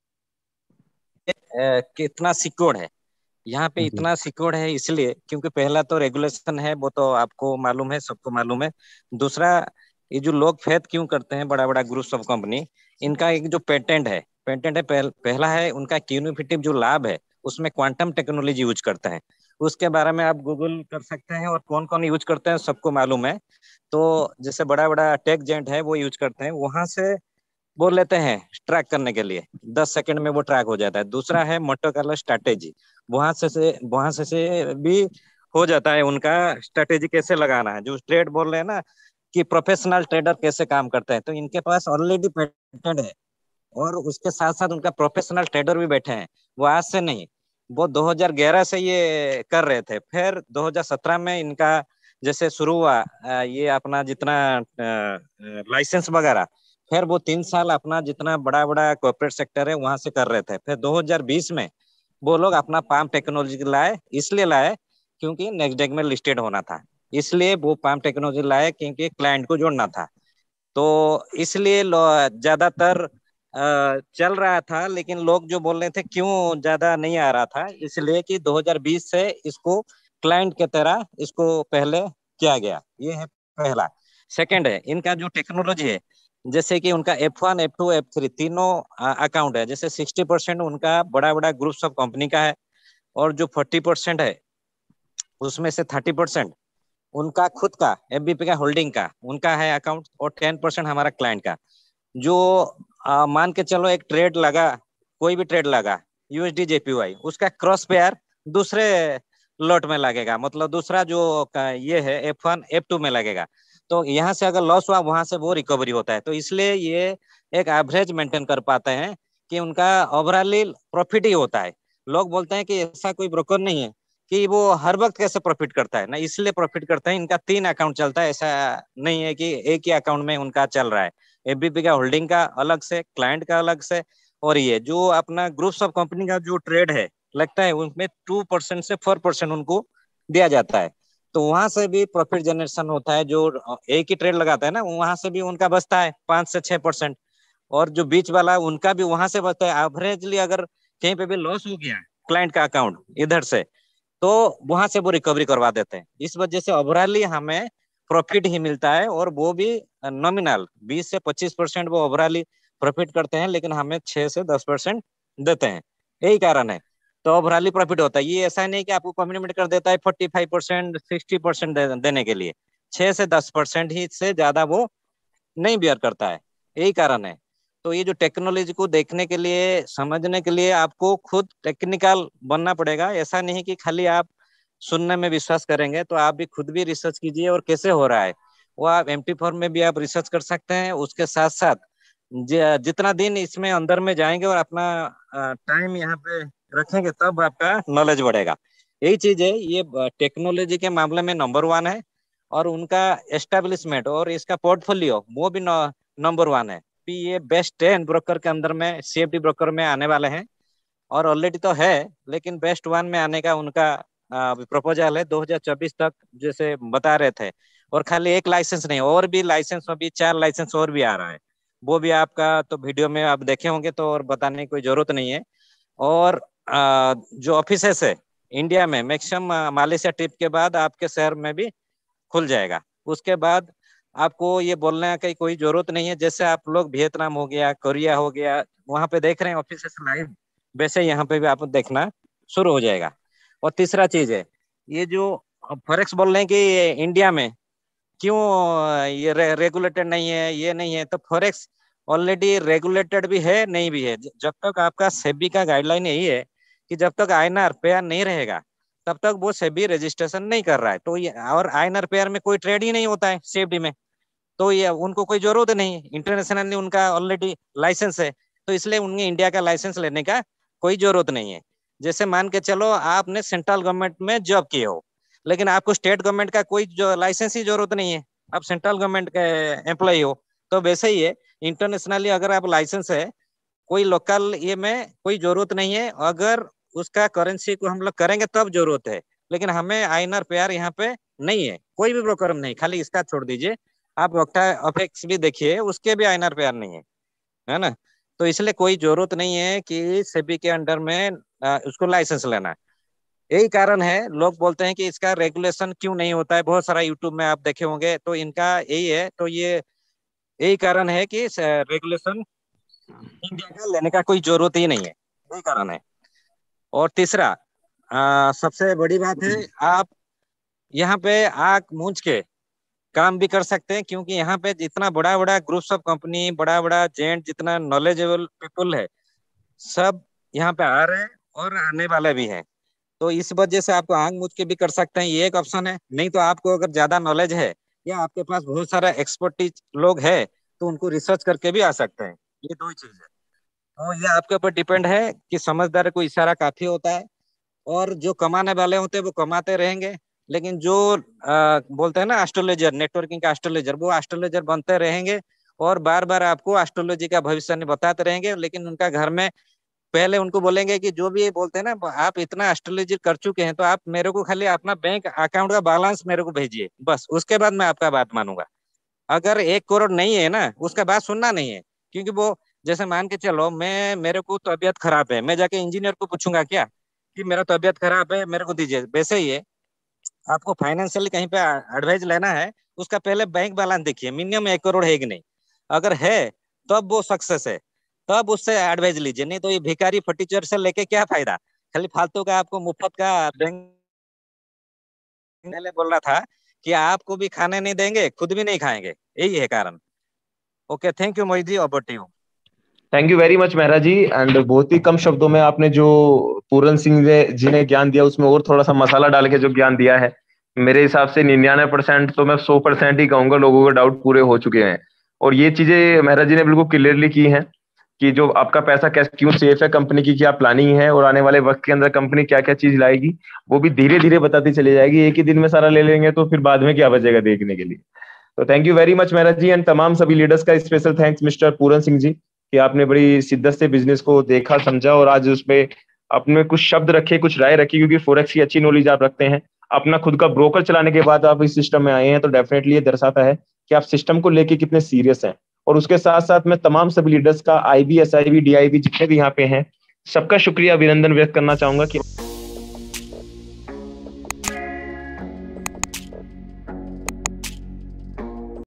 कितना सिक्योर है यहाँ पे, जी इतना सिक्योर है इसलिए क्योंकि पहला तो रेगुलेशन है, वो तो आपको मालूम है, सबको मालूम है। दूसरा, ये जो लोग फेथ क्यों करते हैं, बड़ा बड़ा ग्रुप्स ऑफ कंपनी, इनका एक जो पेटेंट है पहला है उनका क्यूनिफिटिव जो लैब है, उसमें क्वांटम टेक्नोलॉजी यूज करते हैं। उसके बारे में आप गूगल कर सकते हैं, और कौन कौन यूज करते हैं सबको मालूम है। तो जैसे बड़ा बड़ा टेक जेंट है वो यूज करते हैं, वहां से बोल लेते हैं ट्रैक करने के लिए, 10 सेकंड में वो ट्रैक हो जाता है। दूसरा है मोटो कार्लो स्ट्रैटेजी, वहां से भी हो जाता है उनका स्ट्रैटेजी कैसे लगाना है। जो ट्रेड बोल रहे हैं ना कि प्रोफेशनल ट्रेडर कैसे काम करते हैं, तो इनके पास ऑलरेडी पेटेंट है। और उसके साथ साथ उनका प्रोफेशनल ट्रेडर भी बैठे हैं, वो आज से नहीं, वो 2011 से ये कर रहे थे। फिर 2017 में इनका जैसे शुरू हुआ ये अपना जितना लाइसेंस वगैरह, फिर वो 3 साल अपना जितना बड़ा बड़ा कॉर्पोरेट सेक्टर है वहां से कर रहे थे। फिर 2020 में वो लोग अपना पाम टेक्नोलॉजी लाए, इसलिए लाए क्योंकि नेक्स्टडेक में लिस्टेड होना था। इसलिए वो पाम टेक्नोलॉजी लाए क्योंकि क्लाइंट को जोड़ना था। तो इसलिए ज्यादातर चल रहा था, लेकिन लोग जो बोल रहे थे क्यों ज्यादा नहीं आ रहा था, इसलिए कि 2020 से इसको क्लाइंट के तरह इसको पहले किया गया। ये है पहला। सेकंड है इनका जो टेक्नोलॉजी है, जैसे कि उनका F1 F2 F3 तीनों अकाउंट है। जैसे 60% उनका बड़ा बड़ा ग्रुप्स ऑफ कंपनी का है, और जो 40% है उसमें से 30% उनका खुद का एफबीपी का होल्डिंग का उनका है अकाउंट, और 10% हमारा क्लाइंट का। जो मान के चलो एक ट्रेड लगा, कोई भी ट्रेड लगा यूएसडी जेपीवाई, उसका क्रॉस पेयर दूसरे लॉट में लगेगा, मतलब दूसरा जो ये है F1 F2 में लगेगा। तो यहाँ से अगर लॉस हुआ वहां से वो रिकवरी होता है। तो इसलिए ये एक एवरेज मेंटेन कर पाते हैं कि उनका ओवरऑल प्रॉफिट ही होता है। लोग बोलते हैं कि ऐसा कोई ब्रोकर नहीं है कि वो हर वक्त कैसे प्रॉफिट करता है ना, इसलिए प्रॉफिट करता है। इनका 3 अकाउंट चलता है, ऐसा नहीं है कि एक ही अकाउंट में उनका चल रहा है। एफबीपी का होल्डिंग का अलग से, क्लाइंट का अलग से, और ये जो अपना ग्रुप्स ऑफ कंपनी का जो ट्रेड है लगता है उसमें 2% से 4% उनको दिया जाता है। तो वहां से भी प्रॉफिट जनरेशन होता है। जो एक ही ट्रेड लगाता है ना, वहां से भी उनका बचता है 5 से 6%। और जो बीच वाला उनका भी वहां से बचता है। एवरेजली अगर कहीं पे भी लॉस हो गया क्लाइंट का अकाउंट इधर से, तो वहां से वो रिकवरी करवा देते हैं। इस वजह से ओवरऑल हमें प्रॉफिट ही मिलता है, और वो भी नॉमिनल 20 से 25% वो ओवरऑल प्रॉफिट करते हैं, लेकिन हमें 6 से 10% देते हैं। यही कारण है। तो ओवरऑल प्रॉफिट होता है। ये ऐसा नहीं कि आपको कम्युनिकेट कर देता है 45% 60% देने के लिए। 6 से 10% ही से ज्यादा वो नहीं बियर करता है। यही कारण है। तो ये जो टेक्नोलॉजी को देखने के लिए, समझने के लिए आपको खुद टेक्निकल बनना पड़ेगा। ऐसा नहीं कि खाली आप सुनने में विश्वास करेंगे, तो आप भी खुद भी रिसर्च कीजिए और कैसे हो रहा है वो आप एमटी फॉर्म में भी आप रिसर्च कर सकते हैं। उसके साथ साथ जितना दिन इसमें अंदर में जाएंगे और अपना टाइम यहाँ पे रखेंगे, तब आपका नॉलेज बढ़ेगा। यही चीज है, ये टेक्नोलॉजी के मामले में नंबर 1 है। और उनका एस्टेब्लिशमेंट और इसका पोर्टफोलियो वो भी नंबर 1 है। भी ये बेस्ट 10 ब्रोकर के अंदर में, सीएफडी ब्रोकर में आने वाले हैं। और ऑलरेडी तो है, लेकिन बेस्ट 1 में आने का उनका प्रपोजल है 2024 तक, जैसे बता रहे थे। और खाली एक लाइसेंस नहीं, और भी लाइसेंस, अभी 4 लाइसेंस और भी आ रहा है। वो भी आपका तो वीडियो में आप देखे होंगे, तो और बताने की कोई जरूरत नहीं है। और जो ऑफिसेस है इंडिया में, मैक्सिमम मालेशिया ट्रिप के बाद आपके शहर में भी खुल जाएगा। उसके बाद आपको ये बोलने की कोई जरूरत नहीं है। जैसे आप लोग वियतनाम हो गया, कोरिया हो गया, वहां पे देख रहे हैं ऑफिस लाइव, वैसे यहाँ पे भी आप देखना शुरू हो जाएगा। और तीसरा चीज है, ये जो फॉरेक्स बोल रहे हैं कि इंडिया में क्यों ये रेगुलेटेड नहीं है, ये नहीं है, तो फॉरेक्स ऑलरेडी रेगुलेटेड भी है, नहीं भी है। जब तक आपका सेबी का गाइडलाइन यही है कि जब तक आईएनआर पेयर नहीं रहेगा, तब तक वो सेबी रजिस्ट्रेशन नहीं कर रहा है। तो ये, और आईएनआर पेयर में कोई ट्रेड ही नहीं होता है सेबी में, तो ये उनको कोई जरूरत नहीं। इंटरनेशनली उनका ऑलरेडी लाइसेंस है, तो इसलिए उन्हें इंडिया का लाइसेंस लेने का कोई जरूरत नहीं है। जैसे मान के चलो आपने सेंट्रल गवर्नमेंट में जॉब किए हो, लेकिन आपको स्टेट गवर्नमेंट का कोई जो लाइसेंस ही जरूरत नहीं है, आप सेंट्रल गवर्नमेंट के एम्प्लॉय हो। तो वैसे ही है, इंटरनेशनली अगर आप लाइसेंस है, कोई लोकल ये में कोई जरूरत नहीं है। अगर उसका करेंसी को हम लोग करेंगे तब जरूरत है, लेकिन हमें आईएनआर पेयर यहाँ पे नहीं है। कोई भी ब्रोकर में नहीं, खाली इसका छोड़ दीजिए। आप अपेक्स भी देखिए, उसके भी आईएनआर पेयर नहीं है ना। तो इसलिए कोई जरूरत नहीं है कि सेबी के अंडर में उसको लाइसेंस लेना है। यही कारण है, लोग बोलते हैं कि इसका रेगुलेशन क्यों नहीं होता है। बहुत सारा यूट्यूब में आप देखे होंगे, तो इनका यही है। तो ये यही कारण है कि रेगुलेशन इंडिया का लेने का कोई जरूरत ही नहीं है। यही कारण है। और तीसरा सबसे बड़ी बात है, आप यहाँ पे आंख मूंझ के काम भी कर सकते हैं, क्योंकि यहाँ पे जितना बड़ा बड़ा ग्रुप्स ऑफ कंपनी, बड़ा बड़ा जेंट, जितना नॉलेजेबल पीपल है, सब यहाँ पे आ रहे हैं और आने वाले भी हैं। तो इस वजह से आपको आंख मूंझ के भी कर सकते हैं, ये एक ऑप्शन है। नहीं तो आपको अगर ज्यादा नॉलेज है या आपके पास बहुत सारा एक्सपर्टीज लोग है, तो उनको रिसर्च करके भी आ सकते हैं। ये दो ही चीज है। तो ये आपके ऊपर डिपेंड है कि समझदार को इशारा काफी होता है। और जो कमाने वाले होते हैं वो कमाते रहेंगे, लेकिन जो बोलते हैं ना एस्ट्रोलॉजर, नेटवर्किंग का एस्ट्रोलॉजर, वो एस्ट्रोलॉजर बनते रहेंगे। और बार बार आपको एस्ट्रोलॉजी का भविष्य बताते रहेंगे, लेकिन उनका घर में पहले उनको बोलेंगे कि जो भी ये बोलते हैं ना, आप इतना एस्ट्रोलॉजी कर चुके हैं, तो आप मेरे को खाली अपना बैंक अकाउंट का बैलेंस मेरे को भेजिए, बस उसके बाद मैं आपका बात मानूंगा। अगर 1 करोड़ नहीं है ना, उसका बात सुनना नहीं है। क्योंकि वो जैसे मान के चलो मेरे को तबीयत खराब है, मैं जाके इंजीनियर को पूछूंगा क्या कि मेरा तबीयत खराब है मेरे को दीजिए? वैसे ही है, आपको फाइनेंशियली कहीं पे एडवाइस लेना है, उसका पहले बैंक बैलेंस देखिए, मिनिमम 1 करोड़ है कि नहीं। अगर है तब वो सक्सेस है, तब उससे एडवाइस लीजिए। नहीं तो ये भिखारी फटीचर से लेके क्या फायदा, खाली फालतू का आपको मुफ्त का बैंक। पहले बोल रहा था कि आपको भी खाने नहीं देंगे, खुद भी नहीं खाएंगे, यही है कारण। Okay, thank you Mohit ji, over to you. Thank you very much Mehra ji. And बहुत ही कम शब्दों में आपने जो पूरन सिंह जी ने ज्ञान दिया, उसमें और थोड़ा सा मसाला डाल के जो ज्ञान दिया है, मेरे हिसाब से 99% तो मैं 100% ही कहूंगा लोगों के डाउट पूरे हो चुके हैं। और ये चीजें मेहरा जी ने बिल्कुल क्लियरली की हैं कि जो आपका पैसा कैसे क्यों सेफ है, कंपनी की क्या प्लानिंग है, और आने वाले वक्त के अंदर कंपनी क्या क्या चीज लाएगी, वो भी धीरे धीरे बताती चली जाएगी। एक ही दिन में सारा ले लेंगे तो फिर बाद में क्या बचेगा देखने के लिए। तो thank you very much Mehra ji. And तमाम सभी लीडर्स का special thanks mister Puran Singh ji कि आपने बड़ी शिद्दत से बिजनेस को देखा समझा और आज उसमें अपने कुछ शब्द रखे, कुछ राय रखी, क्योंकि फोरेक्स की अच्छी नॉलेज आप रखते हैं। अपना खुद का ब्रोकर चलाने के बाद आप इस सिस्टम में आए हैं, तो डेफिनेटली ये दर्शाता है कि आप सिस्टम को लेके कितने सीरियस हैं। और उसके साथ साथ मैं तमाम सभी लीडर्स का, IB SIB DIB जितने भी यहाँ पे हैं, सबका शुक्रिया अभिनंदन व्यक्त करना चाहूंगा कि